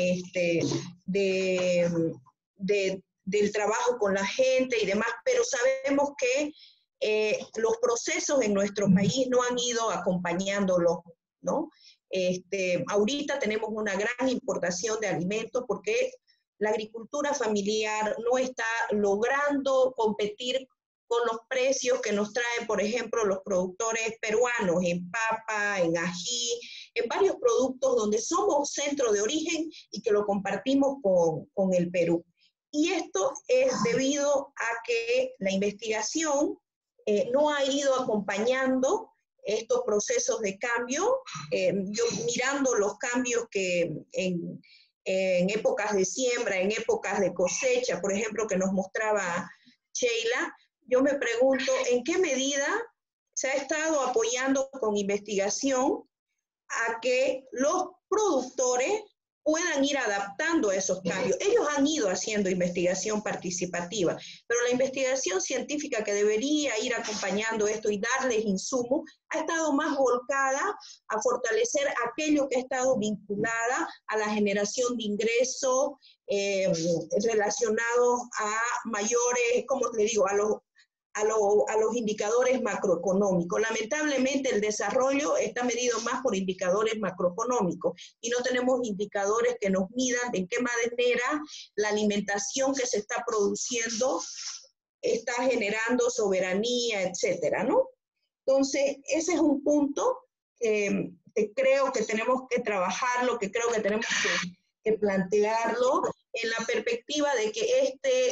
del trabajo con la gente y demás, pero sabemos que los procesos en nuestro país no han ido acompañándolo, ¿no? Ahorita tenemos una gran importación de alimentos porque la agricultura familiar no está logrando competir con los precios que nos traen, por ejemplo, los productores peruanos en papa, en ají, en varios productos donde somos centro de origen y que lo compartimos con el Perú. Y esto es debido a que la investigación no ha ido acompañando estos procesos de cambio. Yo mirando los cambios que en épocas de siembra, en épocas de cosecha, por ejemplo, que nos mostraba Sheila, yo me pregunto en qué medida se ha estado apoyando con investigación a que los productores puedan ir adaptando a esos cambios. Ellos han ido haciendo investigación participativa, pero la investigación científica que debería ir acompañando esto y darles insumos, ha estado más volcada a fortalecer aquello que ha estado vinculada a la generación de ingresos relacionados a mayores, como les digo, a los indicadores macroeconómicos. Lamentablemente el desarrollo está medido más por indicadores macroeconómicos y no tenemos indicadores que nos midan de qué manera la alimentación que se está produciendo está generando soberanía, etcétera, ¿no? Entonces, ese es un punto que creo que tenemos que trabajarlo, que creo que tenemos que plantearlo en la perspectiva de que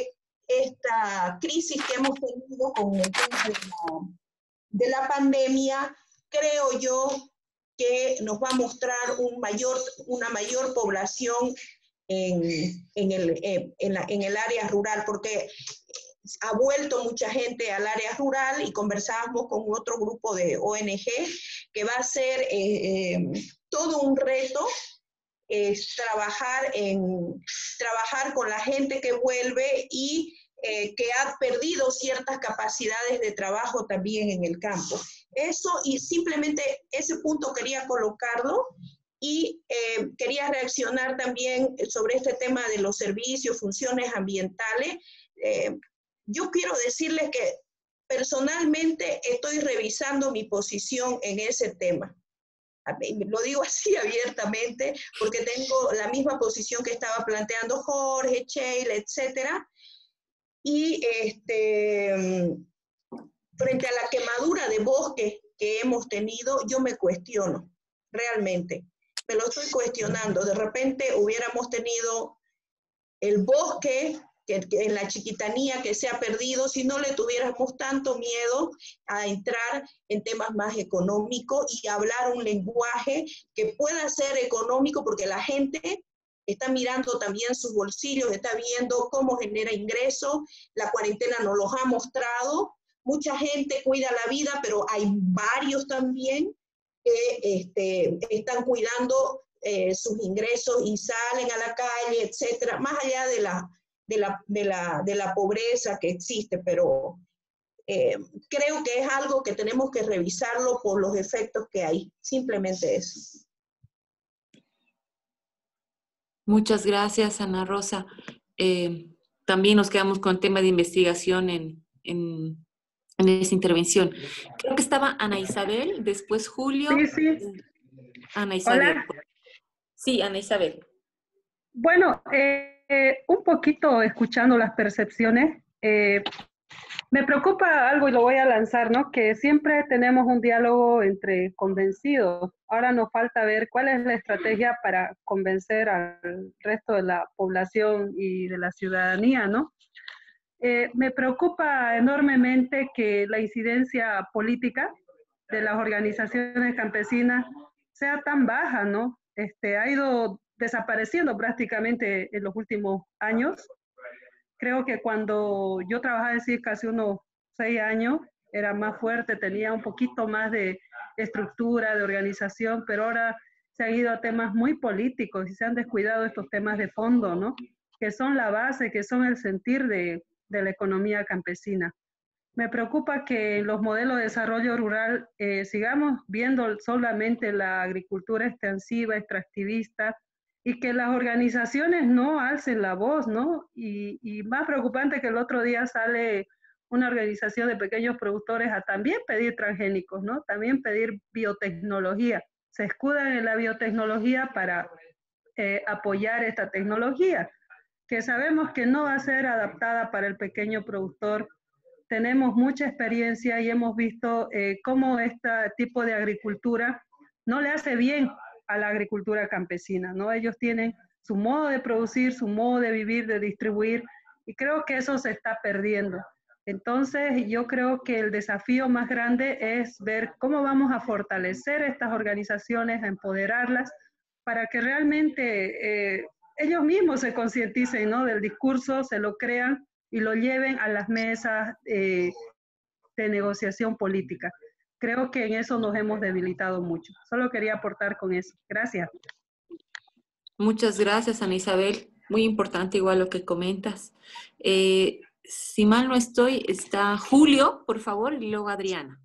esta crisis que hemos tenido con el tema de la pandemia, creo yo que nos va a mostrar una mayor población en el área rural, porque ha vuelto mucha gente al área rural y conversábamos con otro grupo de ONG que va a ser todo un reto trabajar con la gente que vuelve y que ha perdido ciertas capacidades de trabajo también en el campo. Eso, y simplemente ese punto quería colocarlo, y quería reaccionar también sobre este tema de los servicios, funciones ambientales. Yo quiero decirles que personalmente estoy revisando mi posición en ese tema. Lo digo así abiertamente porque tengo la misma posición que estaba planteando Jorge, Sheila, etcétera. Y frente a la quemadura de bosque que hemos tenido, yo me cuestiono, realmente. Me lo estoy cuestionando. De repente hubiéramos tenido el bosque que en la Chiquitanía que se ha perdido, si no le tuviéramos tanto miedo a entrar en temas más económicos y hablar un lenguaje que pueda ser económico, porque la gente está mirando también sus bolsillos, está viendo cómo genera ingresos, la cuarentena nos los ha mostrado, mucha gente cuida la vida, pero hay varios también que están cuidando sus ingresos y salen a la calle, etcétera, más allá de la pobreza que existe, pero creo que es algo que tenemos que revisarlo por los efectos que hay, simplemente eso. Muchas gracias, Ana Rosa. También nos quedamos con el tema de investigación en esa intervención. Creo que estaba Ana Isabel, después Julio. Sí, sí. Ana Isabel. Hola. Sí, Ana Isabel. Bueno, un poquito escuchando las percepciones, me preocupa algo y lo voy a lanzar, ¿no? Que siempre tenemos un diálogo entre convencidos. Ahora nos falta ver cuál es la estrategia para convencer al resto de la población y de la ciudadanía, ¿no? Me preocupa enormemente que la incidencia política de las organizaciones campesinas sea tan baja, ¿no? Ha ido desapareciendo prácticamente en los últimos años. Creo que cuando yo trabajaba en CISC hace unos 6 años, era más fuerte, tenía un poquito más de estructura, de organización, pero ahora se han ido a temas muy políticos y se han descuidado estos temas de fondo, ¿no? Que son la base, que son el sentir de la economía campesina. Me preocupa que en los modelos de desarrollo rural sigamos viendo solamente la agricultura extensiva, extractivista, y que las organizaciones no alcen la voz, ¿no? Y más preocupante que el otro día sale una organización de pequeños productores a también pedir transgénicos, ¿no? También pedir biotecnología. Se escudan en la biotecnología para apoyar esta tecnología, que sabemos que no va a ser adaptada para el pequeño productor. Tenemos mucha experiencia y hemos visto cómo este tipo de agricultura no le hace bien a la agricultura campesina, ¿no? Ellos tienen su modo de producir, su modo de vivir, de distribuir, y creo que eso se está perdiendo. Entonces, yo creo que el desafío más grande es ver cómo vamos a fortalecer estas organizaciones, a empoderarlas, para que realmente ellos mismos se concienticen, ¿no? Del discurso, se lo crean y lo lleven a las mesas de negociación política. Creo que en eso nos hemos debilitado mucho. Solo quería aportar con eso. Gracias. Muchas gracias, Ana Isabel. Muy importante igual lo que comentas. Si mal no estoy, está Julio, por favor, y luego Adriana.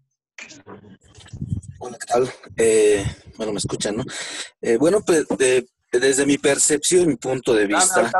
Hola, ¿qué tal? Bueno, me escuchan, ¿no? Bueno, pues desde mi percepción, mi punto de vista,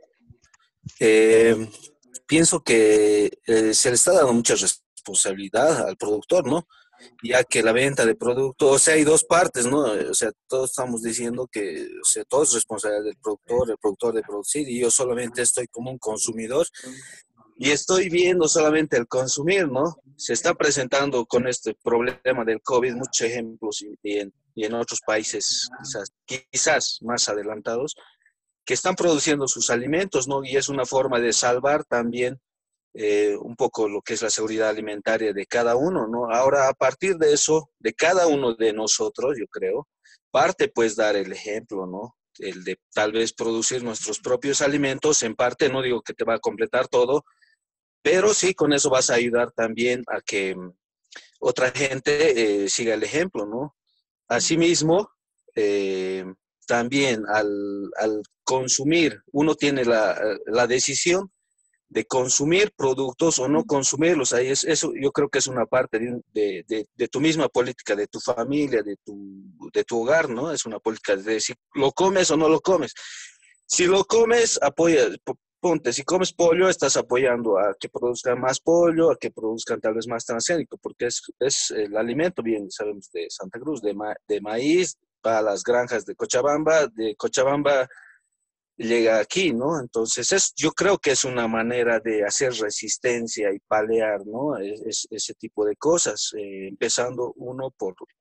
pienso que se le está dando mucha responsabilidad al productor, ¿no? Ya que la venta de productos, o sea, hay dos partes, ¿no? O sea, todos estamos diciendo que, o sea, todo es responsabilidad del productor, el productor de producir, y yo solamente estoy como un consumidor y estoy viendo solamente el consumir, ¿no? Se está presentando con este problema del COVID muchos ejemplos y en otros países quizás más adelantados que están produciendo sus alimentos, ¿no? Y es una forma de salvar también un poco lo que es la seguridad alimentaria de cada uno, ¿no? Ahora, a partir de eso, de cada uno de nosotros, yo creo, parte pues dar el ejemplo, ¿no? El de tal vez producir nuestros propios alimentos, en parte, no digo que te va a completar todo, pero sí con eso vas a ayudar también a que otra gente siga el ejemplo, ¿no? Asimismo, también al consumir, uno tiene la decisión de consumir productos o no consumirlos. Ahí eso yo creo que es una parte de tu misma política, de tu familia, de tu hogar, ¿no? Es una política de si lo comes o no lo comes. Si lo comes, apoya, ponte, si comes pollo, estás apoyando a que produzcan más pollo, a que produzcan tal vez más transgénico, porque es el alimento, bien sabemos, de Santa Cruz, de maíz, para las granjas de Cochabamba llega aquí, ¿no? Entonces, yo creo que es una manera de hacer resistencia y palear, ¿no? Ese tipo de cosas, empezando uno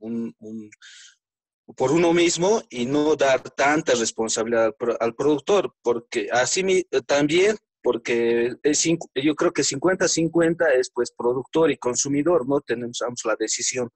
por uno mismo y no dar tanta responsabilidad al productor, porque así también, porque yo creo que 50-50 es pues productor y consumidor, ¿no? Tenemos la decisión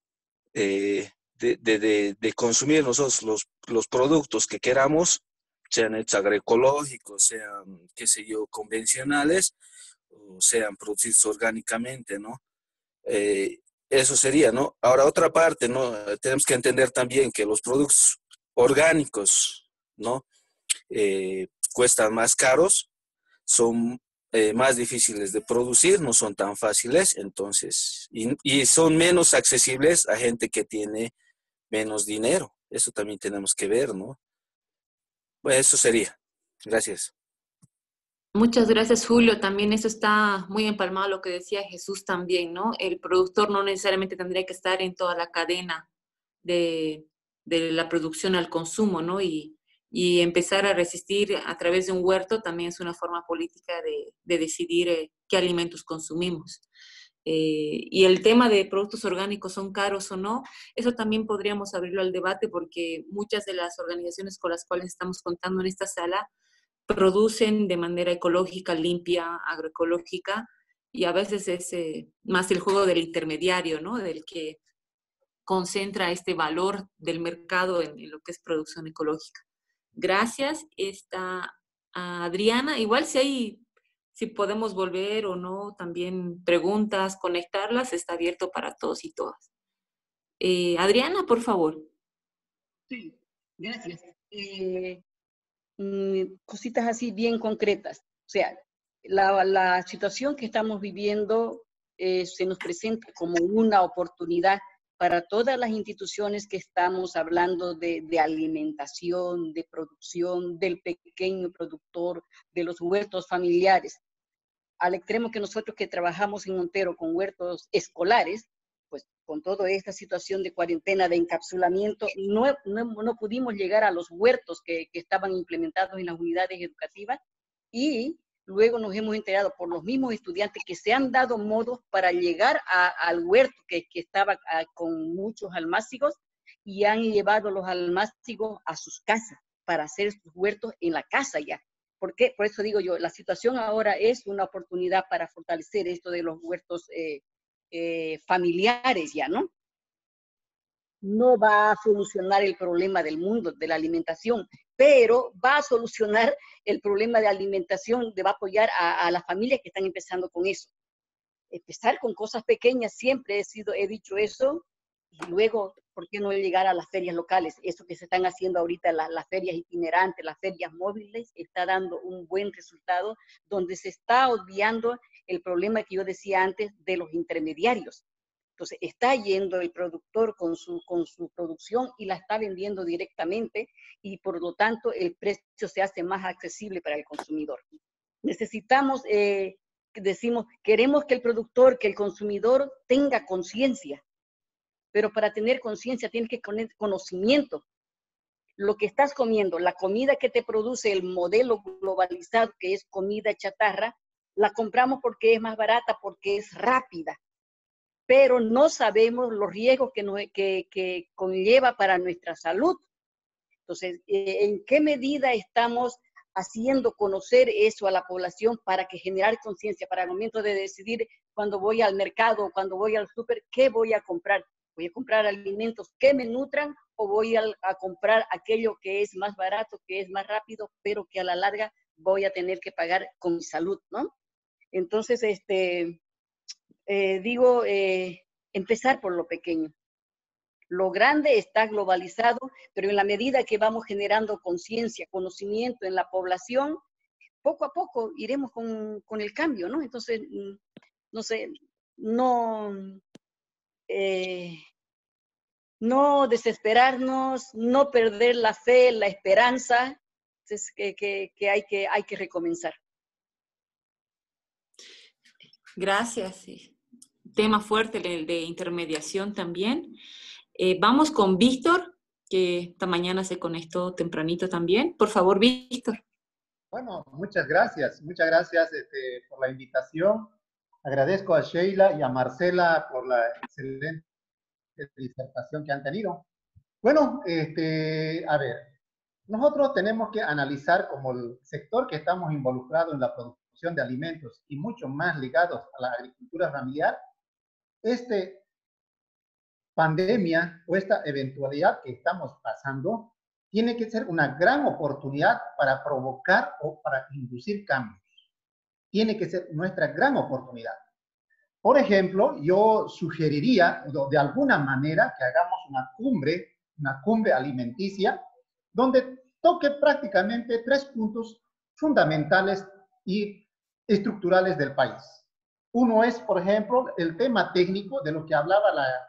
de consumir nosotros los productos que queramos, sean hechos agroecológicos, sean, qué sé yo, convencionales, o sean producidos orgánicamente, ¿no? Eso sería, ¿no? Ahora, otra parte, ¿no? Tenemos que entender también que los productos orgánicos, ¿no? Cuestan más caros, son más difíciles de producir, no son tan fáciles, entonces, y son menos accesibles a gente que tiene menos dinero. Eso también tenemos que ver, ¿no? Bueno, eso sería. Gracias. Muchas gracias, Julio. También eso está muy empalmado lo que decía Jesús también, ¿no? El productor no necesariamente tendría que estar en toda la cadena de la producción al consumo, ¿no? Y empezar a resistir a través de un huerto también es una forma política de decidir qué alimentos consumimos. Y el tema de productos orgánicos son caros o no, eso también podríamos abrirlo al debate porque muchas de las organizaciones con las cuales estamos contando en esta sala producen de manera ecológica, limpia, agroecológica, y a veces es más el juego del intermediario, ¿no? Del que concentra este valor del mercado en lo que es producción ecológica. Gracias. Está Adriana. Igual si podemos volver o no, también preguntas, conectarlas, está abierto para todos y todas. Adriana, por favor. Sí, gracias. Cositas así bien concretas. O sea, la situación que estamos viviendo se nos presenta como una oportunidad para todas las instituciones que estamos hablando de alimentación, de producción, del pequeño productor, de los huertos familiares. Al extremo que nosotros que trabajamos en Montero con huertos escolares, pues con toda esta situación de cuarentena, de encapsulamiento, no pudimos llegar a los huertos que estaban implementados en las unidades educativas y luego nos hemos enterado por los mismos estudiantes que se han dado modos para llegar al huerto que estaba con muchos almácigos y han llevado los almácigos a sus casas para hacer sus huertos en la casa ya. ¿Por qué? Por eso digo yo, la situación ahora es una oportunidad para fortalecer esto de los huertos familiares ya, ¿no? No va a solucionar el problema del mundo, de la alimentación, pero va a solucionar el problema de alimentación, va a apoyar a las familias que están empezando con eso. Empezar con cosas pequeñas, siempre he dicho eso, y luego, ¿por qué no llegar a las ferias locales? Eso que se están haciendo ahorita, las ferias itinerantes, las ferias móviles, está dando un buen resultado, donde se está obviando el problema que yo decía antes de los intermediarios. Entonces, está yendo el productor con su producción y la está vendiendo directamente y por lo tanto el precio se hace más accesible para el consumidor. Necesitamos, decimos, queremos que el productor, que el consumidor tenga conciencia, pero para tener conciencia tienes que tener conocimiento. Lo que estás comiendo, la comida que te produce el modelo globalizado, que es comida chatarra, la compramos porque es más barata, porque es rápida, pero no sabemos los riesgos que conlleva para nuestra salud. Entonces, ¿en qué medida estamos haciendo conocer eso a la población para que generar conciencia, para el momento de decidir cuando voy al mercado, cuando voy al súper, ¿qué voy a comprar? ¿Voy a comprar alimentos que me nutran o voy a comprar aquello que es más barato, que es más rápido, pero que a la larga voy a tener que pagar con mi salud, ¿no? Entonces, empezar por lo pequeño. Lo grande está globalizado, pero en la medida que vamos generando conciencia, conocimiento en la población, poco a poco iremos con el cambio, ¿no? Entonces, no sé, no desesperarnos, no perder la fe, la esperanza, entonces, que hay que recomenzar. Gracias. Sí. Tema fuerte el de intermediación también. Vamos con Víctor, que esta mañana se conectó tempranito también. Por favor, Víctor. Bueno, muchas gracias por la invitación. Agradezco a Sheila y a Marcela por la excelente disertación que han tenido. Bueno, a ver, nosotros tenemos que analizar como el sector que estamos involucrados en la producción de alimentos y mucho más ligados a la agricultura familiar, pandemia o esta eventualidad que estamos pasando tiene que ser una gran oportunidad para provocar o para inducir cambios. Tiene que ser nuestra gran oportunidad. Por ejemplo, yo sugeriría de alguna manera que hagamos una cumbre alimenticia, donde toque prácticamente 3 puntos fundamentales y estructurales del país. Uno es, por ejemplo, el tema técnico de lo que hablaba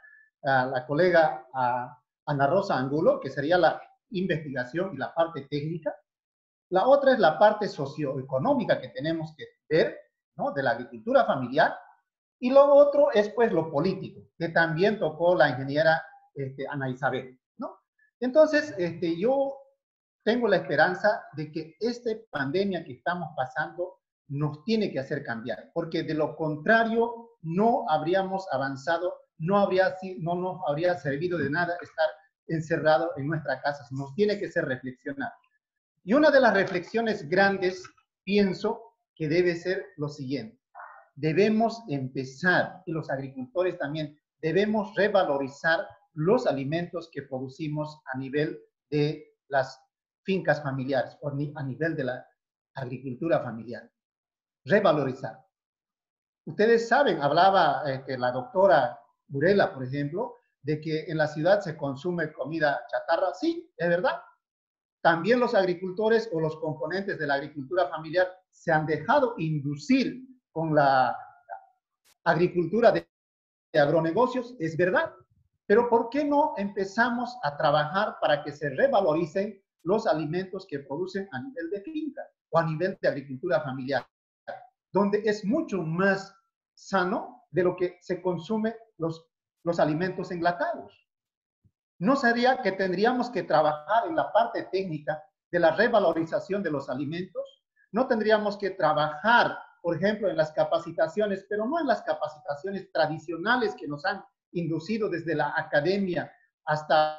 la colega Ana Rosa Angulo, que sería la investigación y la parte técnica. La otra es la parte socioeconómica que tenemos que ver, ¿no? De la agricultura familiar. Y lo otro es, pues, lo político, que también tocó la ingeniera Ana Isabel, ¿no? Entonces, yo tengo la esperanza de que esta pandemia que estamos pasando nos tiene que hacer cambiar, porque de lo contrario no habríamos avanzado, no nos habría servido de nada estar encerrado en nuestra casa, nos tiene que ser reflexionar. Y una de las reflexiones grandes, pienso que debe ser lo siguiente: debemos empezar, y los agricultores también, debemos revalorizar los alimentos que producimos a nivel de las fincas familiares o a nivel de la agricultura familiar. Revalorizar. Ustedes saben, hablaba la doctora Burela, por ejemplo, de que en la ciudad se consume comida chatarra. Sí, es verdad. También los agricultores o los componentes de la agricultura familiar se han dejado inducir con la agricultura de agronegocios, es verdad. Pero ¿por qué no empezamos a trabajar para que se revaloricen los alimentos que producen a nivel de finca o a nivel de agricultura familiar, donde es mucho más sano de lo que se consume los alimentos enlatados? ¿No sería que tendríamos que trabajar en la parte técnica de la revalorización de los alimentos? ¿No tendríamos que trabajar, por ejemplo, en las capacitaciones, pero no en las capacitaciones tradicionales que nos han inducido desde la academia hasta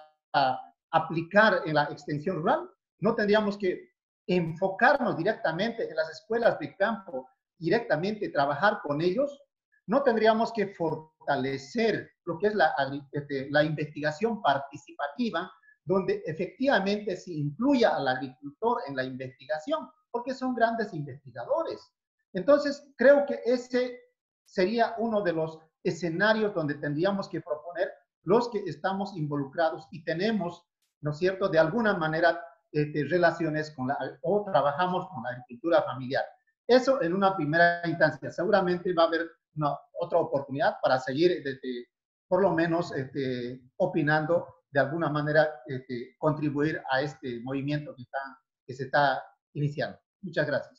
aplicar en la extensión rural? ¿No tendríamos que enfocarnos directamente en las escuelas de campo, directamente trabajar con ellos? ¿No tendríamos que fortalecer lo que es la investigación participativa, donde efectivamente se incluya al agricultor en la investigación, porque son grandes investigadores? Entonces, creo que ese sería uno de los escenarios donde tendríamos que proponer los que estamos involucrados y tenemos, ¿no es cierto?, de alguna manera relaciones con o trabajamos con la agricultura familiar. Eso en una primera instancia. Seguramente va a haber otra oportunidad para seguir, por lo menos, opinando, de alguna manera, contribuir a este movimiento que se está iniciando. Muchas gracias.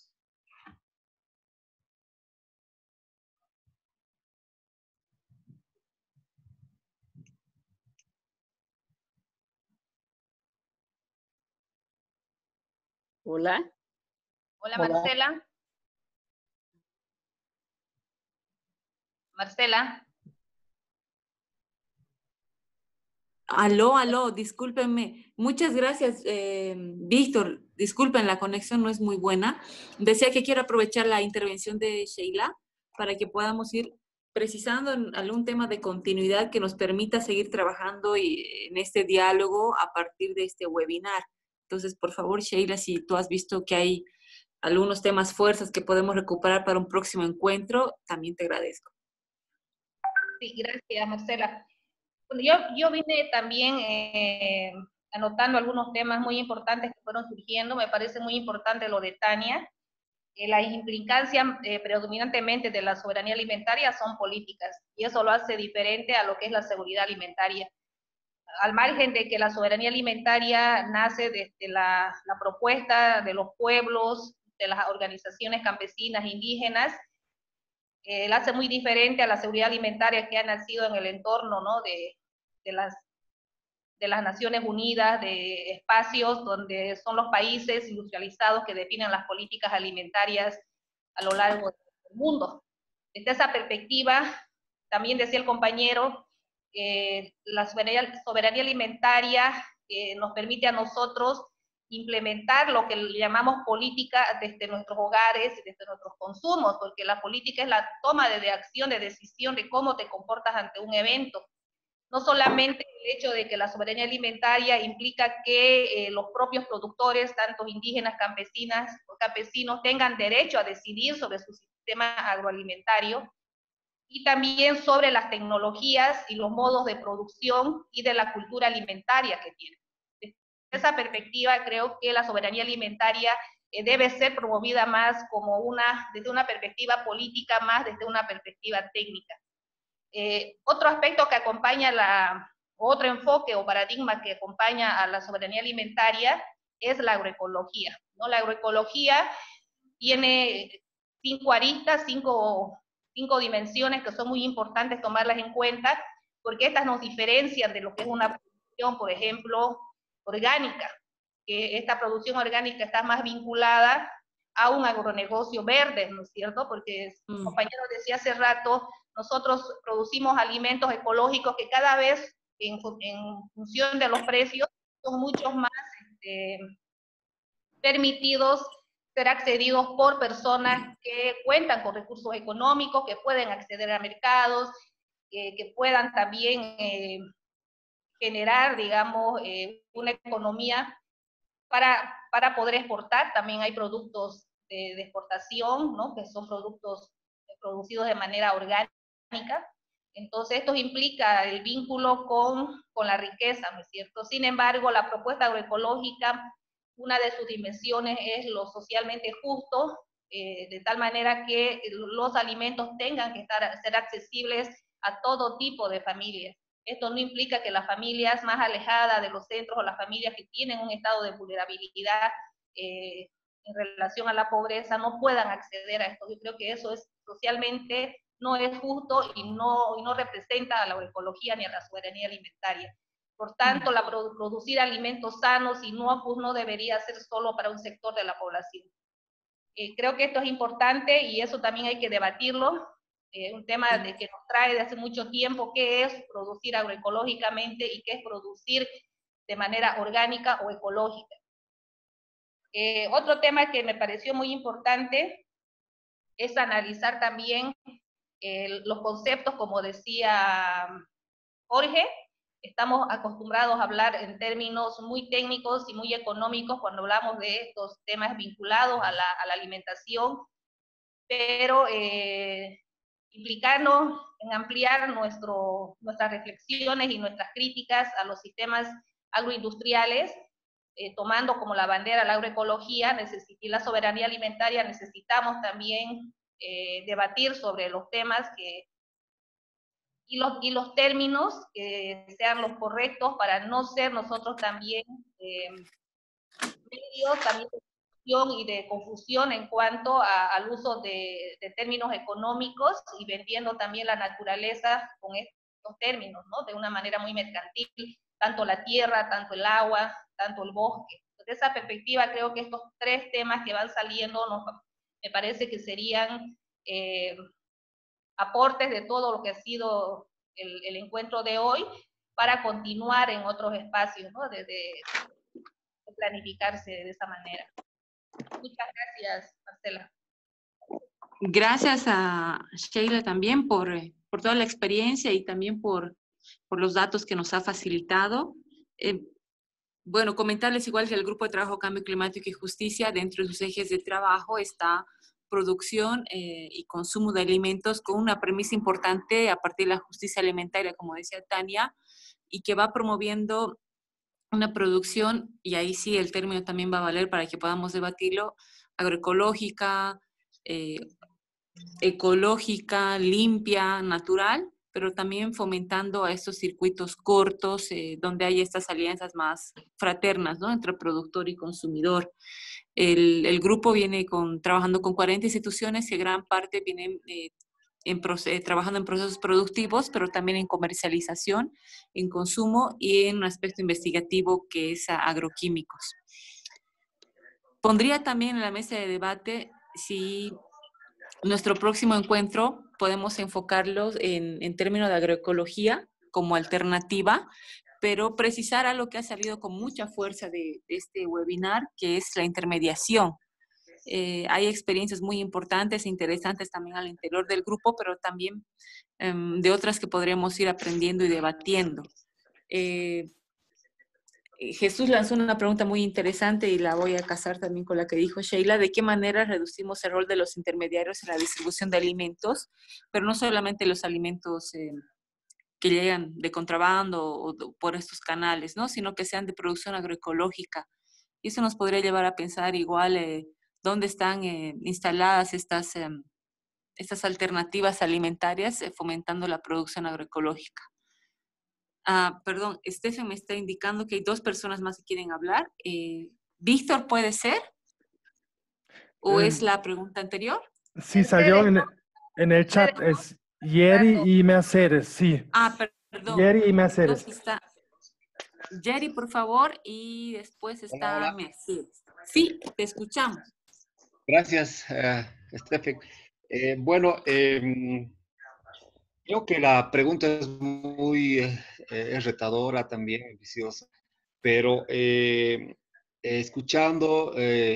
Hola. Hola, Marcela. Marcela. Aló, discúlpenme. Muchas gracias, Víctor. Disculpen, la conexión no es muy buena. Decía que quiero aprovechar la intervención de Sheila para que podamos ir precisando en algún tema de continuidad que nos permita seguir trabajando en este diálogo a partir de este webinar. Entonces, por favor, Sheila, si tú has visto que hay algunos temas fuerzas que podemos recuperar para un próximo encuentro, también te agradezco. Sí, gracias, Marcela. Bueno, yo vine también anotando algunos temas muy importantes que fueron surgiendo. Me parece muy importante lo de Tania. Las implicancias predominantemente de la soberanía alimentaria son políticas, y eso lo hace diferente a lo que es la seguridad alimentaria. Al margen de que la soberanía alimentaria nace desde la propuesta de los pueblos, de las organizaciones campesinas, indígenas, la hace muy diferente a la seguridad alimentaria que ha nacido en el entorno, ¿no?, de las Naciones Unidas, de espacios donde son los países industrializados que definen las políticas alimentarias a lo largo del mundo. Desde esa perspectiva, también decía el compañero, la soberanía alimentaria nos permite a nosotros implementar lo que llamamos política desde nuestros hogares y desde nuestros consumos, porque la política es la toma de acción, de decisión de cómo te comportas ante un evento. No solamente el hecho de que la soberanía alimentaria implica que los propios productores, tanto indígenas, campesinas o campesinos, tengan derecho a decidir sobre su sistema agroalimentario, y también sobre las tecnologías y los modos de producción y de la cultura alimentaria que tienen. Desde esa perspectiva, creo que la soberanía alimentaria debe ser promovida más como desde una perspectiva política, más desde una perspectiva técnica. Otro aspecto que acompaña otro enfoque o paradigma que acompaña a la soberanía alimentaria es la agroecología, ¿no? La agroecología tiene 5 aristas, cinco dimensiones que son muy importantes tomarlas en cuenta, porque estas nos diferencian de lo que es una producción, por ejemplo, orgánica, que esta producción orgánica está más vinculada a un agronegocio verde, ¿no es cierto? Porque el compañero decía hace rato, nosotros producimos alimentos ecológicos que cada vez, en función de los precios, son mucho más permitidos ser accedidos por personas que cuentan con recursos económicos, que pueden acceder a mercados, que puedan también generar, digamos, una economía para poder exportar. También hay productos de exportación, ¿no?, que son productos producidos de manera orgánica. Entonces, esto implica el vínculo con la riqueza, ¿no es cierto? Sin embargo, la propuesta agroecológica, una de sus dimensiones es lo socialmente justo, de tal manera que los alimentos tengan que ser accesibles a todo tipo de familias. Esto no implica que las familias más alejadas de los centros o las familias que tienen un estado de vulnerabilidad en relación a la pobreza no puedan acceder a esto. Yo creo que eso es socialmente no es justo y no representa a la agroecología ni a la soberanía alimentaria. Por tanto, producir alimentos sanos y inocuos no debería ser solo para un sector de la población. Creo que esto es importante y eso también hay que debatirlo. Un tema que nos trae de hace mucho tiempo, qué es producir agroecológicamente y qué es producir de manera orgánica o ecológica. Otro tema que me pareció muy importante es analizar también los conceptos, como decía Jorge. Estamos acostumbrados a hablar en términos muy técnicos y muy económicos cuando hablamos de estos temas vinculados a la alimentación, pero implicarnos en ampliar nuestras reflexiones y nuestras críticas a los sistemas agroindustriales, tomando como la bandera la agroecología y la soberanía alimentaria. Necesitamos también debatir sobre los temas y los términos que sean los correctos para no ser nosotros también medios también de y de confusión en cuanto al uso de términos económicos y vendiendo también la naturaleza con estos términos, ¿no?, de una manera muy mercantil, tanto la tierra, tanto el agua, tanto el bosque. Desde esa perspectiva creo que estos 3 temas que van saliendo me parece que serían aportes de todo lo que ha sido el encuentro de hoy, para continuar en otros espacios, ¿no? De planificarse de esa manera. Muchas gracias, Marcela. Gracias a Sheila también por toda la experiencia y también por los datos que nos ha facilitado. Bueno, comentarles igual que el Grupo de Trabajo Cambio Climático y Justicia, dentro de sus ejes de trabajo está producción y consumo de alimentos con una premisa importante a partir de la justicia alimentaria, como decía Tania, y que va promoviendo una producción, y ahí sí el término también va a valer para que podamos debatirlo, agroecológica, ecológica, limpia, natural, pero también fomentando a estos circuitos cortos donde hay estas alianzas más fraternas, ¿no? Entre productor y consumidor. El grupo viene trabajando con 40 instituciones que gran parte vienen trabajando en procesos productivos, pero también en comercialización, en consumo y en un aspecto investigativo que es agroquímicos. Pondría también en la mesa de debate si nuestro próximo encuentro podemos enfocarlo en términos de agroecología como alternativa, pero precisar algo que ha salido con mucha fuerza de este webinar, que es la intermediación. Hay experiencias muy importantes e interesantes también al interior del grupo, pero también de otras que podremos ir aprendiendo y debatiendo. Jesús lanzó una pregunta muy interesante y la voy a casar también con la que dijo Sheila, ¿de qué manera reducimos el rol de los intermediarios en la distribución de alimentos? Pero no solamente los alimentos que llegan de contrabando o por estos canales, ¿no? Sino que sean de producción agroecológica. Y eso nos podría llevar a pensar igual dónde están instaladas estas alternativas alimentarias fomentando la producción agroecológica. Perdón, Stephen me está indicando que hay 2 personas más que quieren hablar. ¿Víctor puede ser? ¿O es la pregunta anterior? Sí, salió en el chat. Es Yeri y Mercedes, sí. Perdón. Yeri y Mercedes. Entonces está Yeri, por favor, y después está Hola. Mercedes. Sí, te escuchamos. Gracias, Stephen. Bueno, creo que la pregunta es muy retadora también, ambiciosa, pero escuchando,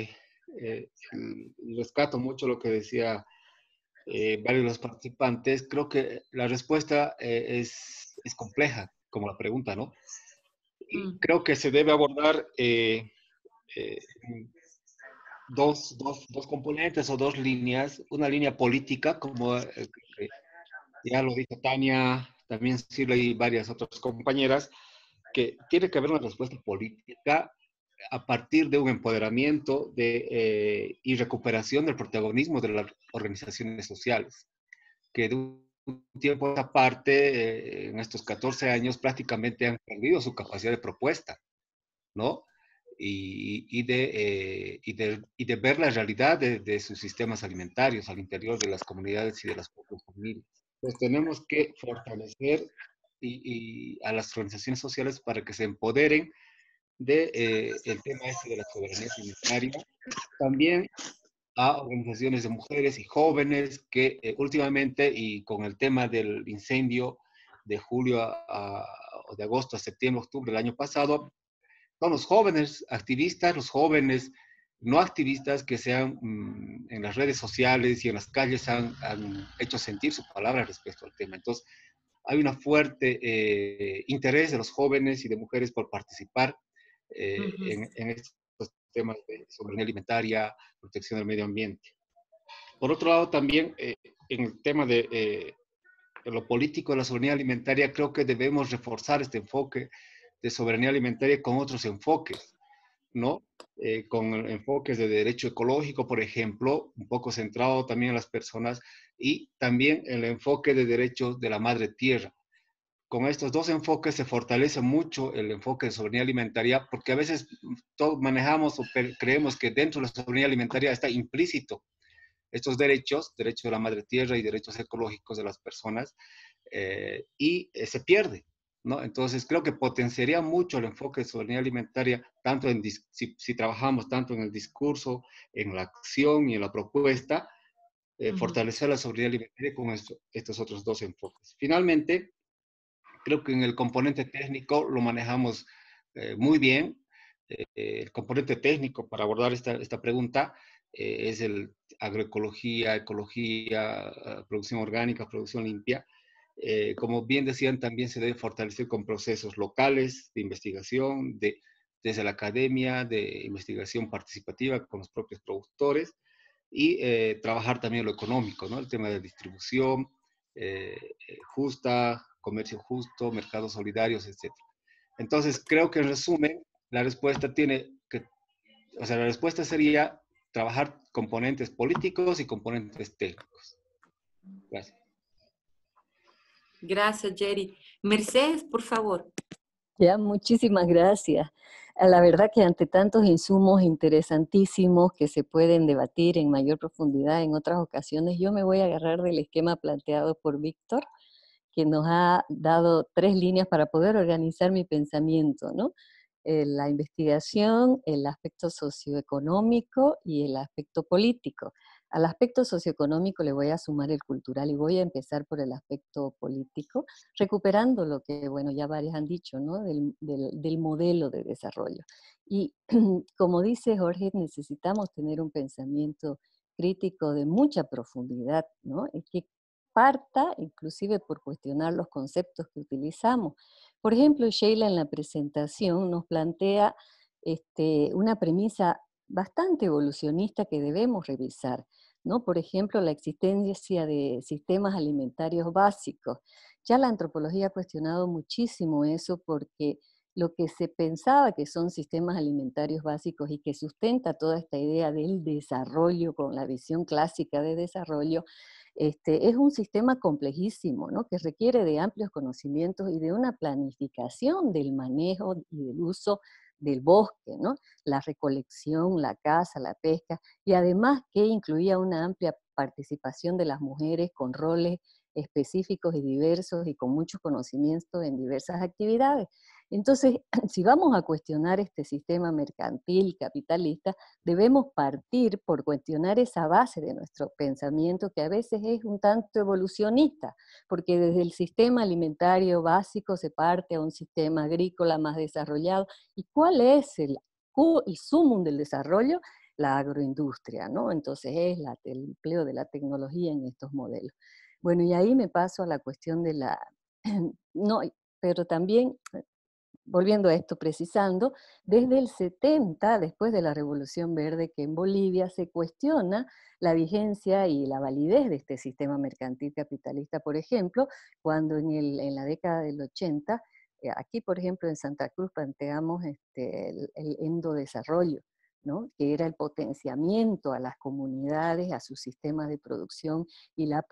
rescato mucho lo que decía varios de los participantes. Creo que la respuesta es compleja, como la pregunta, ¿no? Y creo que se debe abordar dos componentes o 2 líneas. Una línea política, como ya lo dijo Tania, también Silvia y varias otras compañeras, que tiene que haber una respuesta política a partir de un empoderamiento y recuperación del protagonismo de las organizaciones sociales, que de un tiempo a esta parte, en estos 14 años, prácticamente han perdido su capacidad de propuesta, ¿no? Y de ver la realidad de sus sistemas alimentarios al interior de las comunidades y de las propias familias. Pues tenemos que fortalecer a las organizaciones sociales para que se empoderen el tema de la soberanía alimentaria. También a organizaciones de mujeres y jóvenes que últimamente, y con el tema del incendio de julio o de agosto a septiembre, octubre del año pasado, son los jóvenes activistas, los jóvenes no activistas que en las redes sociales y en las calles han hecho sentir su palabra respecto al tema. Entonces, hay un fuerte interés de los jóvenes y de mujeres por participar en estos temas de soberanía alimentaria, protección del medio ambiente. Por otro lado, también en el tema de lo político de la soberanía alimentaria, creo que debemos reforzar este enfoque de soberanía alimentaria con otros enfoques, ¿no? Con enfoques de derecho ecológico, por ejemplo, un poco centrado también en las personas, y también el enfoque de derechos de la madre tierra. Con estos 2 enfoques se fortalece mucho el enfoque de soberanía alimentaria, porque a veces todos manejamos o creemos que dentro de la soberanía alimentaria está implícito estos derechos de la madre tierra y derechos ecológicos de las personas, y se pierde, ¿no? Entonces creo que potenciaría mucho el enfoque de soberanía alimentaria, tanto si trabajamos tanto en el discurso, en la acción y en la propuesta, fortalecer la soberanía alimentaria con estos otros 2 enfoques. Finalmente, Creo que en el componente técnico lo manejamos muy bien. El componente técnico para abordar esta pregunta es el agroecología, ecología, producción orgánica, producción limpia. Como bien decían, también se debe fortalecer con procesos locales de investigación, desde la academia, de investigación participativa con los propios productores y trabajar también lo económico, ¿no? El tema de distribución justa, comercio justo, mercados solidarios, etc. Entonces, creo que en resumen, la respuesta la respuesta sería trabajar componentes políticos y componentes técnicos. Gracias. Gracias, Jerry. Mercedes, por favor. Ya, muchísimas gracias. La verdad que ante tantos insumos interesantísimos que se pueden debatir en mayor profundidad en otras ocasiones, yo me voy a agarrar del esquema planteado por Víctor, que nos ha dado 3 líneas para poder organizar mi pensamiento, ¿no? La investigación, el aspecto socioeconómico y el aspecto político. Al aspecto socioeconómico le voy a sumar el cultural y voy a empezar por el aspecto político, recuperando lo que, bueno, ya varios han dicho, ¿no? Del modelo de desarrollo. Y como dice Jorge, necesitamos tener un pensamiento crítico de mucha profundidad, ¿no? Y que parta inclusive por cuestionar los conceptos que utilizamos. Por ejemplo, Sheila en la presentación nos plantea una premisa bastante evolucionista que debemos revisar, ¿no? Por ejemplo, la existencia de sistemas alimentarios básicos. Ya la antropología ha cuestionado muchísimo eso porque lo que se pensaba que son sistemas alimentarios básicos y que sustenta toda esta idea del desarrollo con la visión clásica de desarrollo, es un sistema complejísimo, ¿no? Que requiere de amplios conocimientos y de una planificación del manejo y del uso del bosque, ¿no? La recolección, la caza, la pesca, y además que incluía una amplia participación de las mujeres con roles específicos y diversos y con mucho conocimiento en diversas actividades. Entonces, si vamos a cuestionar este sistema mercantil, capitalista, debemos partir por cuestionar esa base de nuestro pensamiento que a veces es un tanto evolucionista, porque desde el sistema alimentario básico se parte a un sistema agrícola más desarrollado. ¿Y cuál es el sumum del desarrollo? La agroindustria, ¿no? Entonces es el empleo de la tecnología en estos modelos. Bueno, y ahí me paso a la cuestión de la... No, pero también volviendo a esto, precisando, desde el 70, después de la Revolución Verde, que en Bolivia se cuestiona la vigencia y la validez de este sistema mercantil capitalista, por ejemplo, cuando en la década del 80, aquí, por ejemplo, en Santa Cruz planteamos el endodesarrollo, ¿no? Que era el potenciamiento a las comunidades, a sus sistemas de producción y la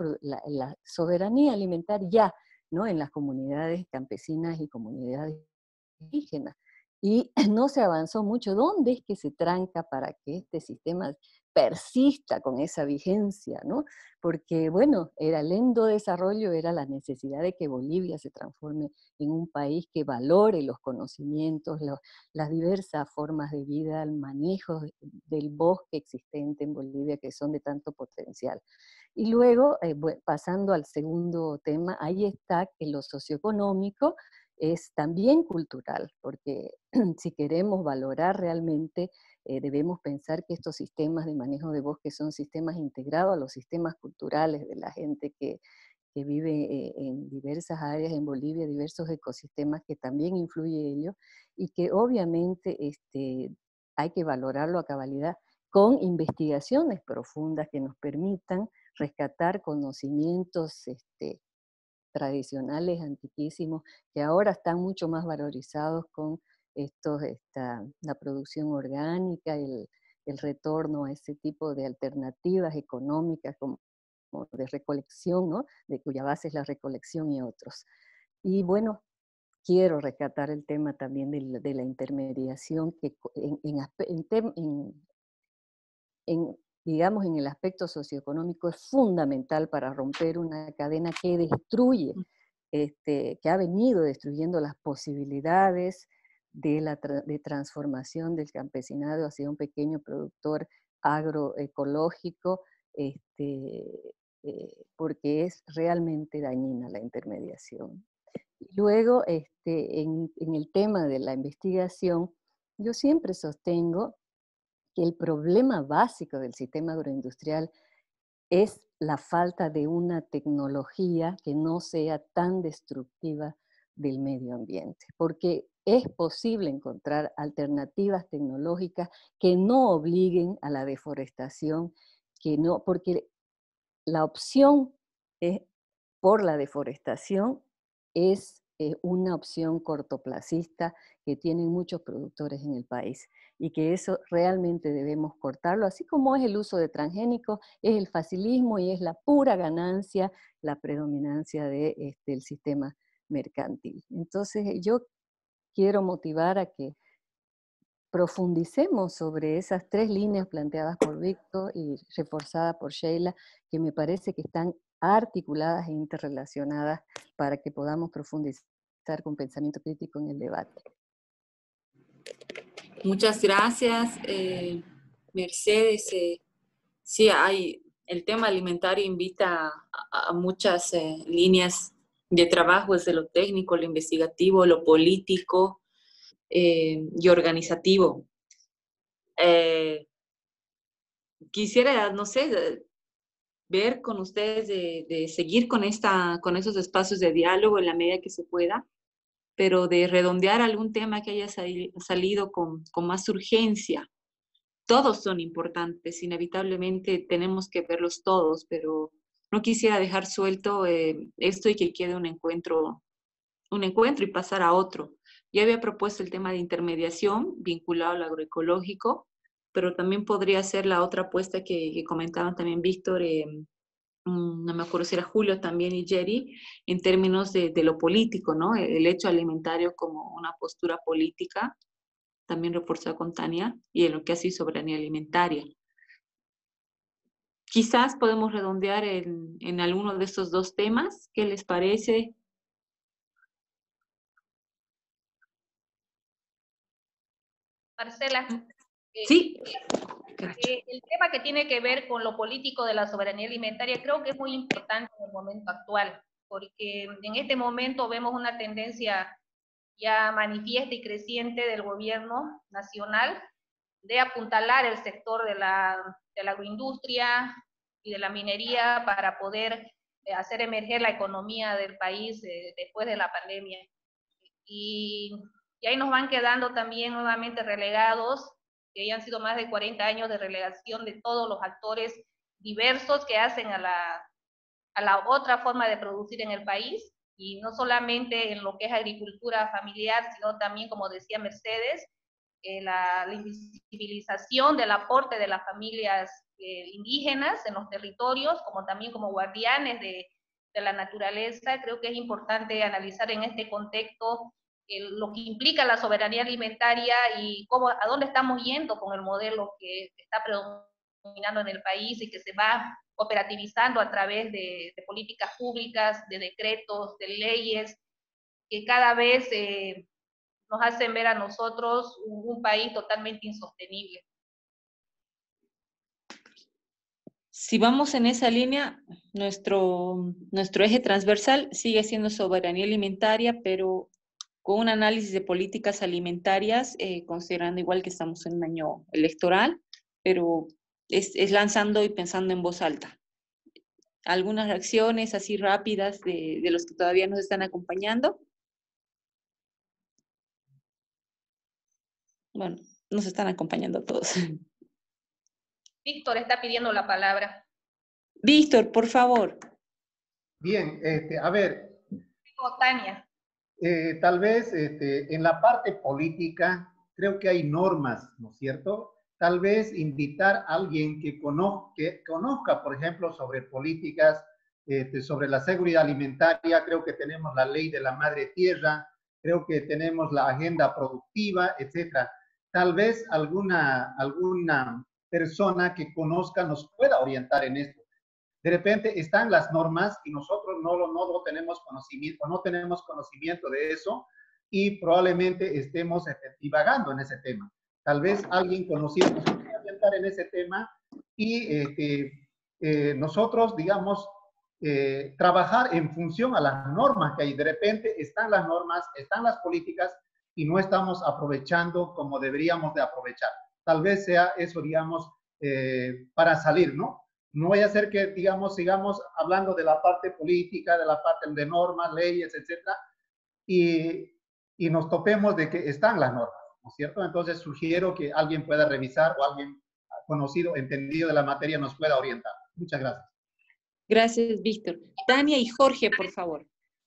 soberanía alimentaria ya, ¿no? En las comunidades campesinas y comunidades indígenas. Y no se avanzó mucho. ¿Dónde es que se tranca para que este sistema persista con esa vigencia, ¿no? Porque, bueno, era el endodesarrollo, era la necesidad de que Bolivia se transforme en un país que valore los conocimientos, las diversas formas de vida, el manejo del bosque existente en Bolivia, que son de tanto potencial. Y luego, pasando al segundo tema, ahí está que lo socioeconómico es también cultural, porque si queremos valorar realmente, debemos pensar que estos sistemas de manejo de bosque son sistemas integrados a los sistemas culturales de la gente que vive en diversas áreas en Bolivia, diversos ecosistemas que también influye ello, y que obviamente hay que valorarlo a cabalidad con investigaciones profundas que nos permitan rescatar conocimientos tradicionales, antiquísimos, que ahora están mucho más valorizados con la producción orgánica, el retorno a ese tipo de alternativas económicas como de recolección, ¿no? De cuya base es la recolección y otros. Y bueno, quiero rescatar el tema también de la intermediación que digamos, en el aspecto socioeconómico es fundamental para romper una cadena que destruye, que ha venido destruyendo las posibilidades de transformación del campesinado hacia un pequeño productor agroecológico, porque es realmente dañina la intermediación. Y luego, en el tema de la investigación, yo siempre sostengo que el problema básico del sistema agroindustrial es la falta de una tecnología que no sea tan destructiva del medio ambiente, porque es posible encontrar alternativas tecnológicas que no obliguen a la deforestación, porque la opción por la deforestación es una opción cortoplacista que tienen muchos productores en el país y que eso realmente debemos cortarlo, así como es el uso de transgénicos, es el facilismo y es la pura ganancia, la predominancia del sistema mercantil. Entonces yo quiero motivar a que profundicemos sobre esas 3 líneas planteadas por Víctor y reforzadas por Sheila, que me parece que están articuladas e interrelacionadas para que podamos profundizar con pensamiento crítico en el debate. Muchas gracias, Mercedes. Sí, el tema alimentario invita a muchas líneas de trabajo, desde lo técnico, lo investigativo, lo político y organizativo. Quisiera, no sé, ver con ustedes de seguir con esos espacios de diálogo en la medida que se pueda, pero de redondear algún tema que haya salido con más urgencia. Todos son importantes, inevitablemente tenemos que verlos todos, pero no quisiera dejar suelto esto y que quede un encuentro y pasar a otro. Yo había propuesto el tema de intermediación vinculado al agroecológico, pero también podría ser la otra apuesta que comentaban también Víctor, no me acuerdo si era Julio también y Jerry, en términos de lo político, ¿no? El hecho alimentario como una postura política, también reforzado con Tania, y en lo que ha sido soberanía alimentaria. Quizás podemos redondear en alguno de estos 2 temas. ¿Qué les parece? Marcela, sí. El tema que tiene que ver con lo político de la soberanía alimentaria creo que es muy importante en el momento actual, porque en este momento vemos una tendencia ya manifiesta y creciente del gobierno nacional de apuntalar el sector de la agroindustria y de la minería para poder hacer emerger la economía del país después de la pandemia. Y ahí nos van quedando también nuevamente relegados, que ya han sido más de 40 años de relegación de todos los actores diversos que hacen a la otra forma de producir en el país, y no solamente en lo que es agricultura familiar, sino también, como decía Mercedes, la invisibilización del aporte de las familias indígenas en los territorios, como también como guardianes de la naturaleza. Creo que es importante analizar en este contexto lo que implica la soberanía alimentaria y a dónde estamos yendo con el modelo que está predominando en el país y que se va operativizando a través de políticas públicas, de decretos, de leyes, que cada vez nos hacen ver a nosotros un país totalmente insostenible. Si vamos en esa línea, nuestro eje transversal sigue siendo soberanía alimentaria, pero con un análisis de políticas alimentarias, considerando igual que estamos en un año electoral, pero es lanzando y pensando en voz alta. Algunas reacciones así rápidas de los que todavía nos están acompañando. Bueno, nos están acompañando todos. Víctor está pidiendo la palabra. Víctor, por favor. Bien, a ver. Tania. Tal vez en la parte política creo que hay normas, ¿no es cierto? Tal vez invitar a alguien que conozca, por ejemplo, sobre políticas, sobre la seguridad alimentaria. Creo que tenemos la ley de la madre tierra, creo que tenemos la agenda productiva, etcétera. Tal vez alguna persona que conozca nos pueda orientar en esto. De repente están las normas y nosotros no tenemos conocimiento de eso y probablemente estemos divagando en ese tema. Tal vez alguien conocido nos pueda orientar en ese tema y nosotros, digamos, trabajar en función a las normas que hay. De repente están las normas, están las políticas y no estamos aprovechando como deberíamos de aprovechar. Tal vez sea eso, digamos, para salir, ¿no? No vaya a ser que, digamos, sigamos hablando de la parte política, de la parte de normas, leyes, etcétera, y nos topemos de que están las normas, ¿no es cierto? Entonces sugiero que alguien pueda revisar o alguien conocido, entendido de la materia nos pueda orientar. Muchas gracias. Gracias, Víctor. Tania y Jorge, por favor.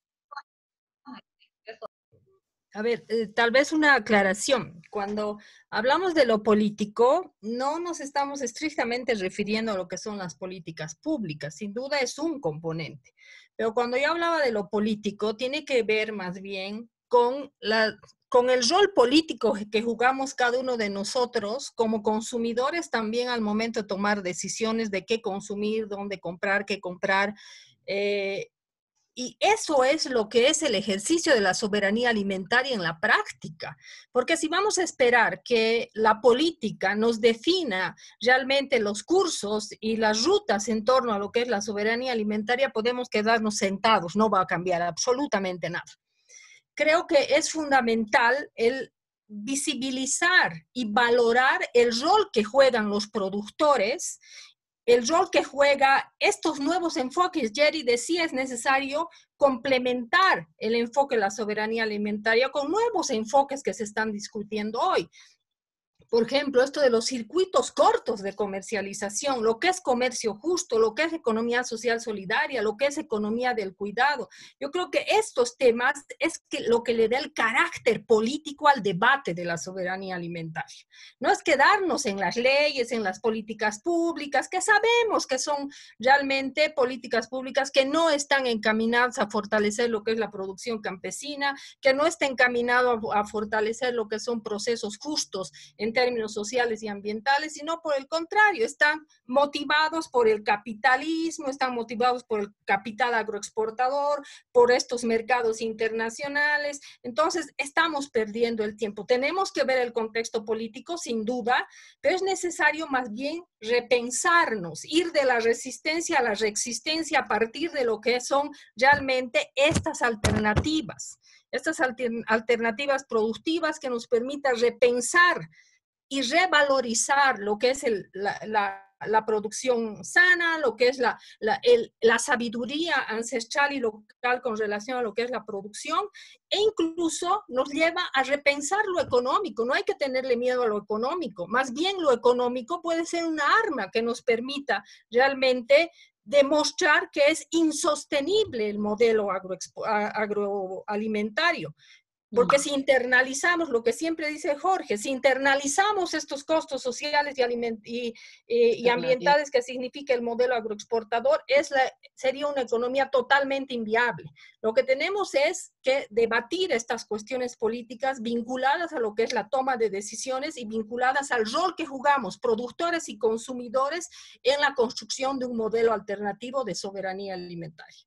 A ver, tal vez una aclaración. Cuando hablamos de lo político, no nos estamos estrictamente refiriendo a lo que son las políticas públicas. Sin duda es un componente. Pero cuando yo hablaba de lo político, tiene que ver más bien con el rol político que jugamos cada uno de nosotros como consumidores también al momento de tomar decisiones de qué consumir, dónde comprar, qué comprar. Y eso es lo que es el ejercicio de la soberanía alimentaria en la práctica. Porque si vamos a esperar que la política nos defina realmente los cursos y las rutas en torno a lo que es la soberanía alimentaria, podemos quedarnos sentados, no va a cambiar absolutamente nada. Creo que es fundamental el visibilizar y valorar el rol que juegan los productores, el rol que juega estos nuevos enfoques. Jerry decía, es necesario complementar el enfoque de la soberanía alimentaria con nuevos enfoques que se están discutiendo hoy. Por ejemplo, esto de los circuitos cortos de comercialización, lo que es comercio justo, lo que es economía social solidaria, lo que es economía del cuidado. Yo creo que estos temas es lo que le da el carácter político al debate de la soberanía alimentaria. No es quedarnos en las leyes, en las políticas públicas, que sabemos que son realmente políticas públicas que no están encaminadas a fortalecer lo que es la producción campesina, que no está encaminado a fortalecer lo que son procesos justos en términos sociales y ambientales, sino por el contrario, están motivados por el capitalismo, están motivados por el capital agroexportador, por estos mercados internacionales. Entonces, estamos perdiendo el tiempo. Tenemos que ver el contexto político, sin duda, pero es necesario más bien repensarnos, ir de la resistencia a la reexistencia a partir de lo que son realmente estas alternativas productivas que nos permitan repensar y revalorizar lo que es la producción sana, lo que es la sabiduría ancestral y local con relación a lo que es la producción, e incluso nos lleva a repensar lo económico. No hay que tenerle miedo a lo económico, más bien lo económico puede ser una arma que nos permita realmente demostrar que es insostenible el modelo agroalimentario. Porque si internalizamos, lo que siempre dice Jorge, si internalizamos estos costos sociales y ambientales que significa el modelo agroexportador, sería una economía totalmente inviable. Lo que tenemos es que debatir estas cuestiones políticas vinculadas a lo que es la toma de decisiones y vinculadas al rol que jugamos productores y consumidores en la construcción de un modelo alternativo de soberanía alimentaria.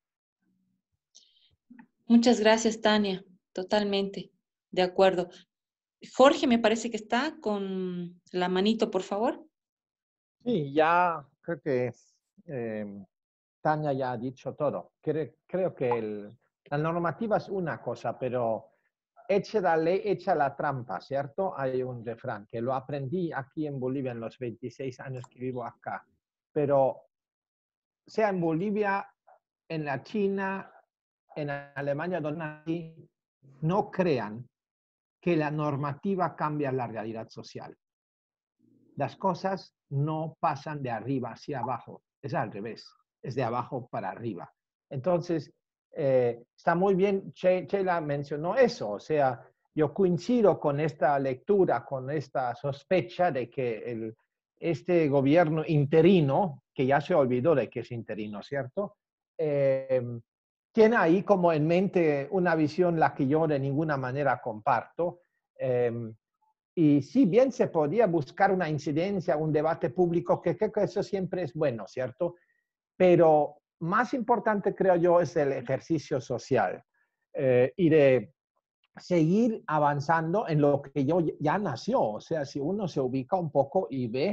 Muchas gracias, Tania. Totalmente, de acuerdo. Jorge, me parece que está con la manito, por favor. Sí, ya creo que Tania ya ha dicho todo. Creo que la normativa es una cosa, pero echa la ley, echa la trampa, ¿cierto? Hay un refrán que lo aprendí aquí en Bolivia en los 26 años que vivo acá. Pero sea en Bolivia, en la China, en Alemania, donde no crean que la normativa cambia la realidad social. Las cosas no pasan de arriba hacia abajo, es al revés, es de abajo para arriba. Entonces, está muy bien, Sheila mencionó eso, o sea, yo coincido con esta lectura, con esta sospecha de que este gobierno interino, que ya se olvidó de que es interino, ¿cierto? Tiene ahí como en mente una visión la que yo de ninguna manera comparto. Y si bien se podía buscar una incidencia, un debate público, que eso siempre es bueno, ¿cierto? Pero más importante, creo yo, es el ejercicio social y de seguir avanzando en lo que ya nació. O sea, si uno se ubica un poco y ve,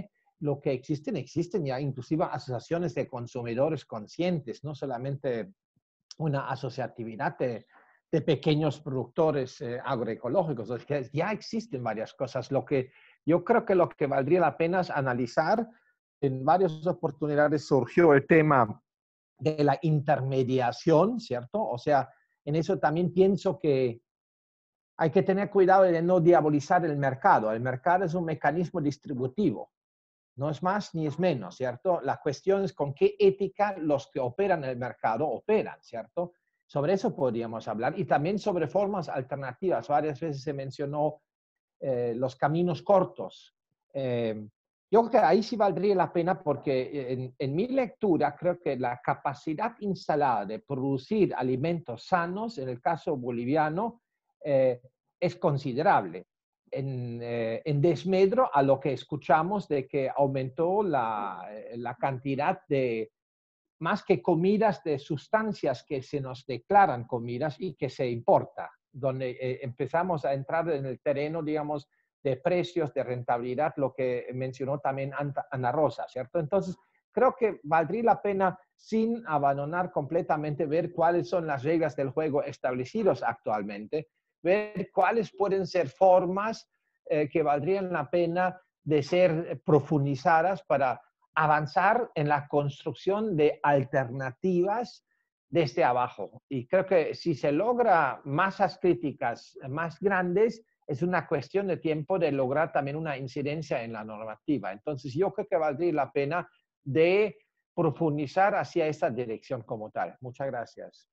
lo que existen ya inclusive asociaciones de consumidores conscientes, no solamente una asociatividad de pequeños productores agroecológicos. O sea, ya existen varias cosas. Yo creo que lo que valdría la pena es analizar. En varias oportunidades surgió el tema de la intermediación, ¿cierto? O sea, en eso también pienso que hay que tener cuidado de no diabolizar el mercado. El mercado es un mecanismo distributivo. No es más ni es menos, ¿cierto? La cuestión es con qué ética los que operan en el mercado operan, ¿cierto? Sobre eso podríamos hablar. Y también sobre formas alternativas. Varias veces se mencionó los caminos cortos. Yo creo que ahí sí valdría la pena porque en mi lectura creo que la capacidad instalada de producir alimentos sanos, en el caso boliviano, es considerable. En desmedro a lo que escuchamos de que aumentó la cantidad de, más que comidas, de sustancias que se nos declaran comidas y que se importa, donde empezamos a entrar en el terreno, digamos, de precios, de rentabilidad, lo que mencionó también Ana Rosa, ¿cierto? Entonces, creo que valdría la pena, sin abandonar completamente, ver cuáles son las reglas del juego establecidos actualmente, ver cuáles pueden ser formas que valdrían la pena de ser profundizadas para avanzar en la construcción de alternativas desde abajo. Y creo que si se logra masas críticas más grandes, es una cuestión de tiempo de lograr también una incidencia en la normativa. Entonces, yo creo que valdría la pena de profundizar hacia esa dirección como tal. Muchas gracias.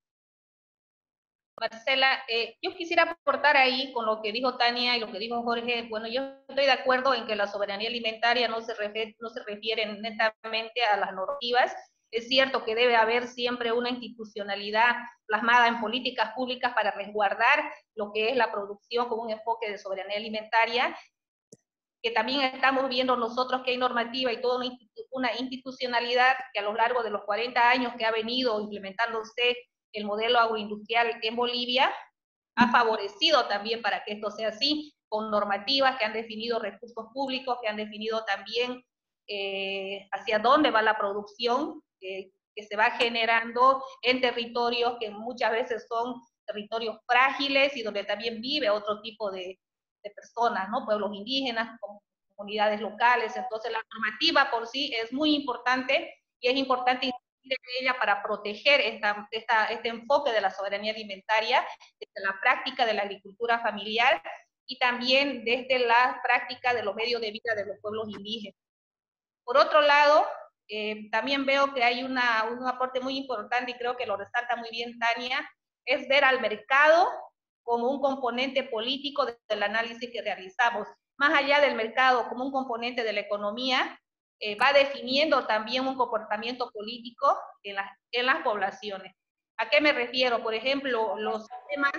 Marcela, yo quisiera aportar ahí con lo que dijo Tania y lo que dijo Jorge. Bueno, yo estoy de acuerdo en que la soberanía alimentaria no se refiere netamente a las normativas. Es cierto que debe haber siempre una institucionalidad plasmada en políticas públicas para resguardar lo que es la producción con un enfoque de soberanía alimentaria, que también estamos viendo nosotros que hay normativa y toda una institucionalidad que a lo largo de los 40 años que ha venido implementándose el modelo agroindustrial en Bolivia, ha favorecido también para que esto sea así, con normativas que han definido recursos públicos, que han definido también hacia dónde va la producción, que se va generando en territorios que muchas veces son territorios frágiles y donde también vive otro tipo de personas, ¿no? Pueblos indígenas, comunidades locales. Entonces la normativa por sí es muy importante y es importante de ella para proteger este enfoque de la soberanía alimentaria desde la práctica de la agricultura familiar y también desde la práctica de los medios de vida de los pueblos indígenas. Por otro lado, también veo que hay un aporte muy importante y creo que lo resalta muy bien Tania, es ver al mercado como un componente político del análisis que realizamos. Más allá del mercado como un componente de la economía, va definiendo también un comportamiento político en las poblaciones. ¿A qué me refiero? Por ejemplo, los sistemas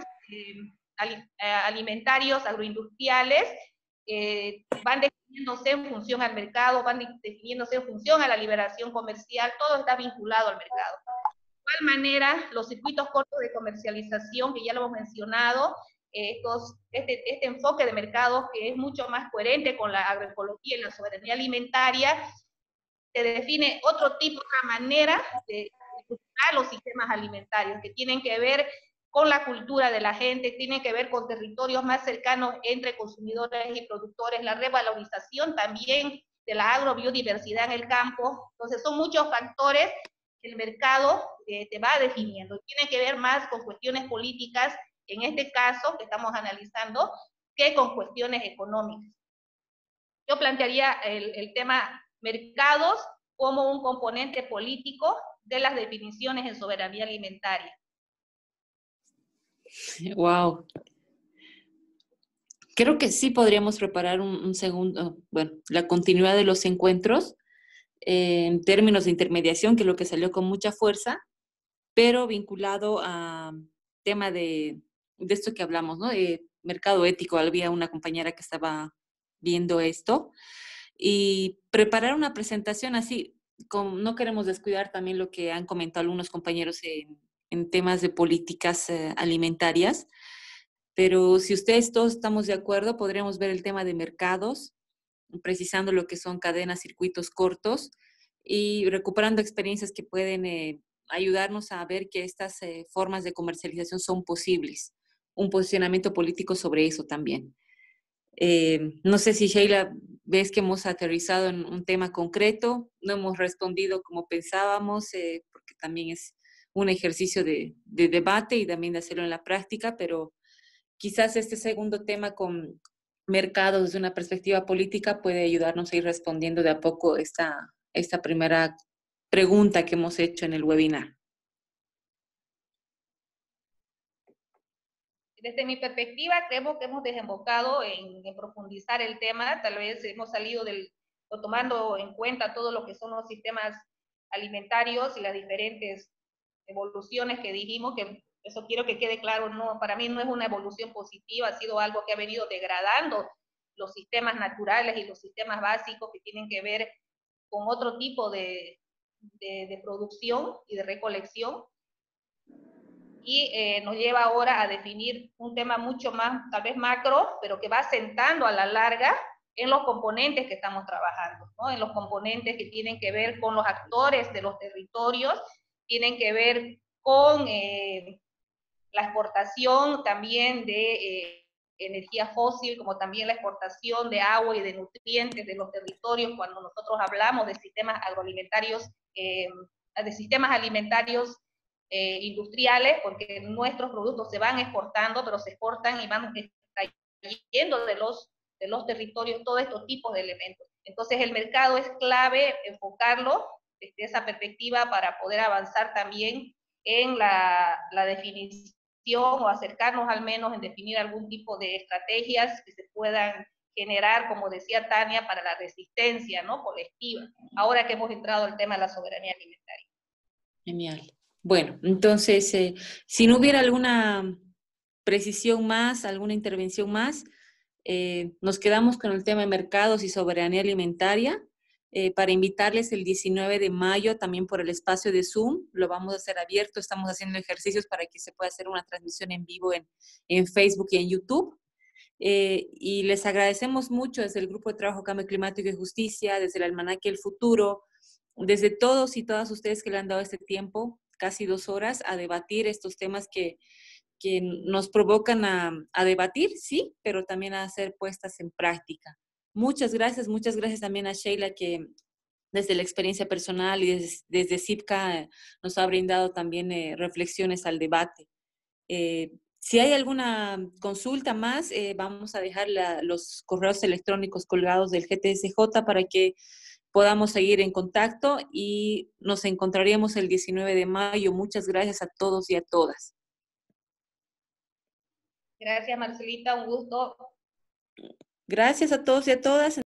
alimentarios, agroindustriales, van definiéndose en función al mercado, van definiéndose en función a la liberación comercial, todo está vinculado al mercado. De igual manera, los circuitos cortos de comercialización, que ya lo hemos mencionado, este enfoque de mercados que es mucho más coherente con la agroecología y la soberanía alimentaria, se define otra manera de cultivar los sistemas alimentarios, que tienen que ver con la cultura de la gente, tienen que ver con territorios más cercanos entre consumidores y productores, la revalorización también de la agrobiodiversidad en el campo. Entonces son muchos factores que el mercado te va definiendo. Tiene que ver más con cuestiones políticas, en este caso que estamos analizando, que con cuestiones económicas. Yo plantearía el tema mercados como un componente político de las definiciones en soberanía alimentaria. Wow. Creo que sí podríamos preparar un segundo, bueno, la continuidad de los encuentros en términos de intermediación, que es lo que salió con mucha fuerza, pero vinculado a tema de esto que hablamos, ¿no? De mercado ético. Había una compañera que estaba viendo esto y preparar una presentación así, no queremos descuidar también lo que han comentado algunos compañeros en temas de políticas alimentarias, pero si ustedes todos estamos de acuerdo, podríamos ver el tema de mercados, precisando lo que son cadenas, circuitos cortos y recuperando experiencias que pueden ayudarnos a ver que estas formas de comercialización son posibles. Un posicionamiento político sobre eso también. No sé si Sheila, ves que hemos aterrizado en un tema concreto, no hemos respondido como pensábamos, porque también es un ejercicio de debate y también de hacerlo en la práctica, pero quizás este segundo tema con mercados desde una perspectiva política puede ayudarnos a ir respondiendo de a poco esta primera pregunta que hemos hecho en el webinar. Desde mi perspectiva, creo que hemos desembocado en profundizar el tema. Tal vez hemos salido o tomando en cuenta todo lo que son los sistemas alimentarios y las diferentes evoluciones que dijimos, que eso quiero que quede claro, no, para mí no es una evolución positiva, ha sido algo que ha venido degradando los sistemas naturales y los sistemas básicos que tienen que ver con otro tipo de producción y de recolección. Y nos lleva ahora a definir un tema mucho más, tal vez macro, pero que va sentando a la larga en los componentes que estamos trabajando, ¿no? En los componentes que tienen que ver con los actores de los territorios, tienen que ver con la exportación también de energía fósil, como también la exportación de agua y de nutrientes de los territorios, cuando nosotros hablamos de sistemas agroalimentarios, de sistemas alimentarios industriales, porque nuestros productos se van exportando, pero se exportan y van extrayendo de los territorios todos estos tipos de elementos. Entonces el mercado es clave enfocarlo desde esa perspectiva para poder avanzar también en la definición o acercarnos al menos en definir algún tipo de estrategias que se puedan generar, como decía Tania, para la resistencia, ¿no?, colectiva, ahora que hemos entrado al tema de la soberanía alimentaria. Genial. Bueno, entonces, si no hubiera alguna precisión más, alguna intervención más, nos quedamos con el tema de mercados y soberanía alimentaria, para invitarles el 19 de mayo también por el espacio de Zoom, lo vamos a hacer abierto, estamos haciendo ejercicios para que se pueda hacer una transmisión en vivo en Facebook y en YouTube. Y les agradecemos mucho desde el Grupo de Trabajo Cambio Climático y Justicia, desde el Almanaque El Futuro, desde todos y todas ustedes que le han dado este tiempo, casi 2 horas, a debatir estos temas que nos provocan a debatir, sí, pero también a hacer puestas en práctica. Muchas gracias también a Sheila, que desde la experiencia personal y desde CIPCA nos ha brindado también reflexiones al debate. Si hay alguna consulta más, vamos a dejar los correos electrónicos colgados del GTSJ para que podamos seguir en contacto y nos encontraríamos el 19 de mayo. Muchas gracias a todos y a todas. Gracias, Marcelita, un gusto. Gracias a todos y a todas.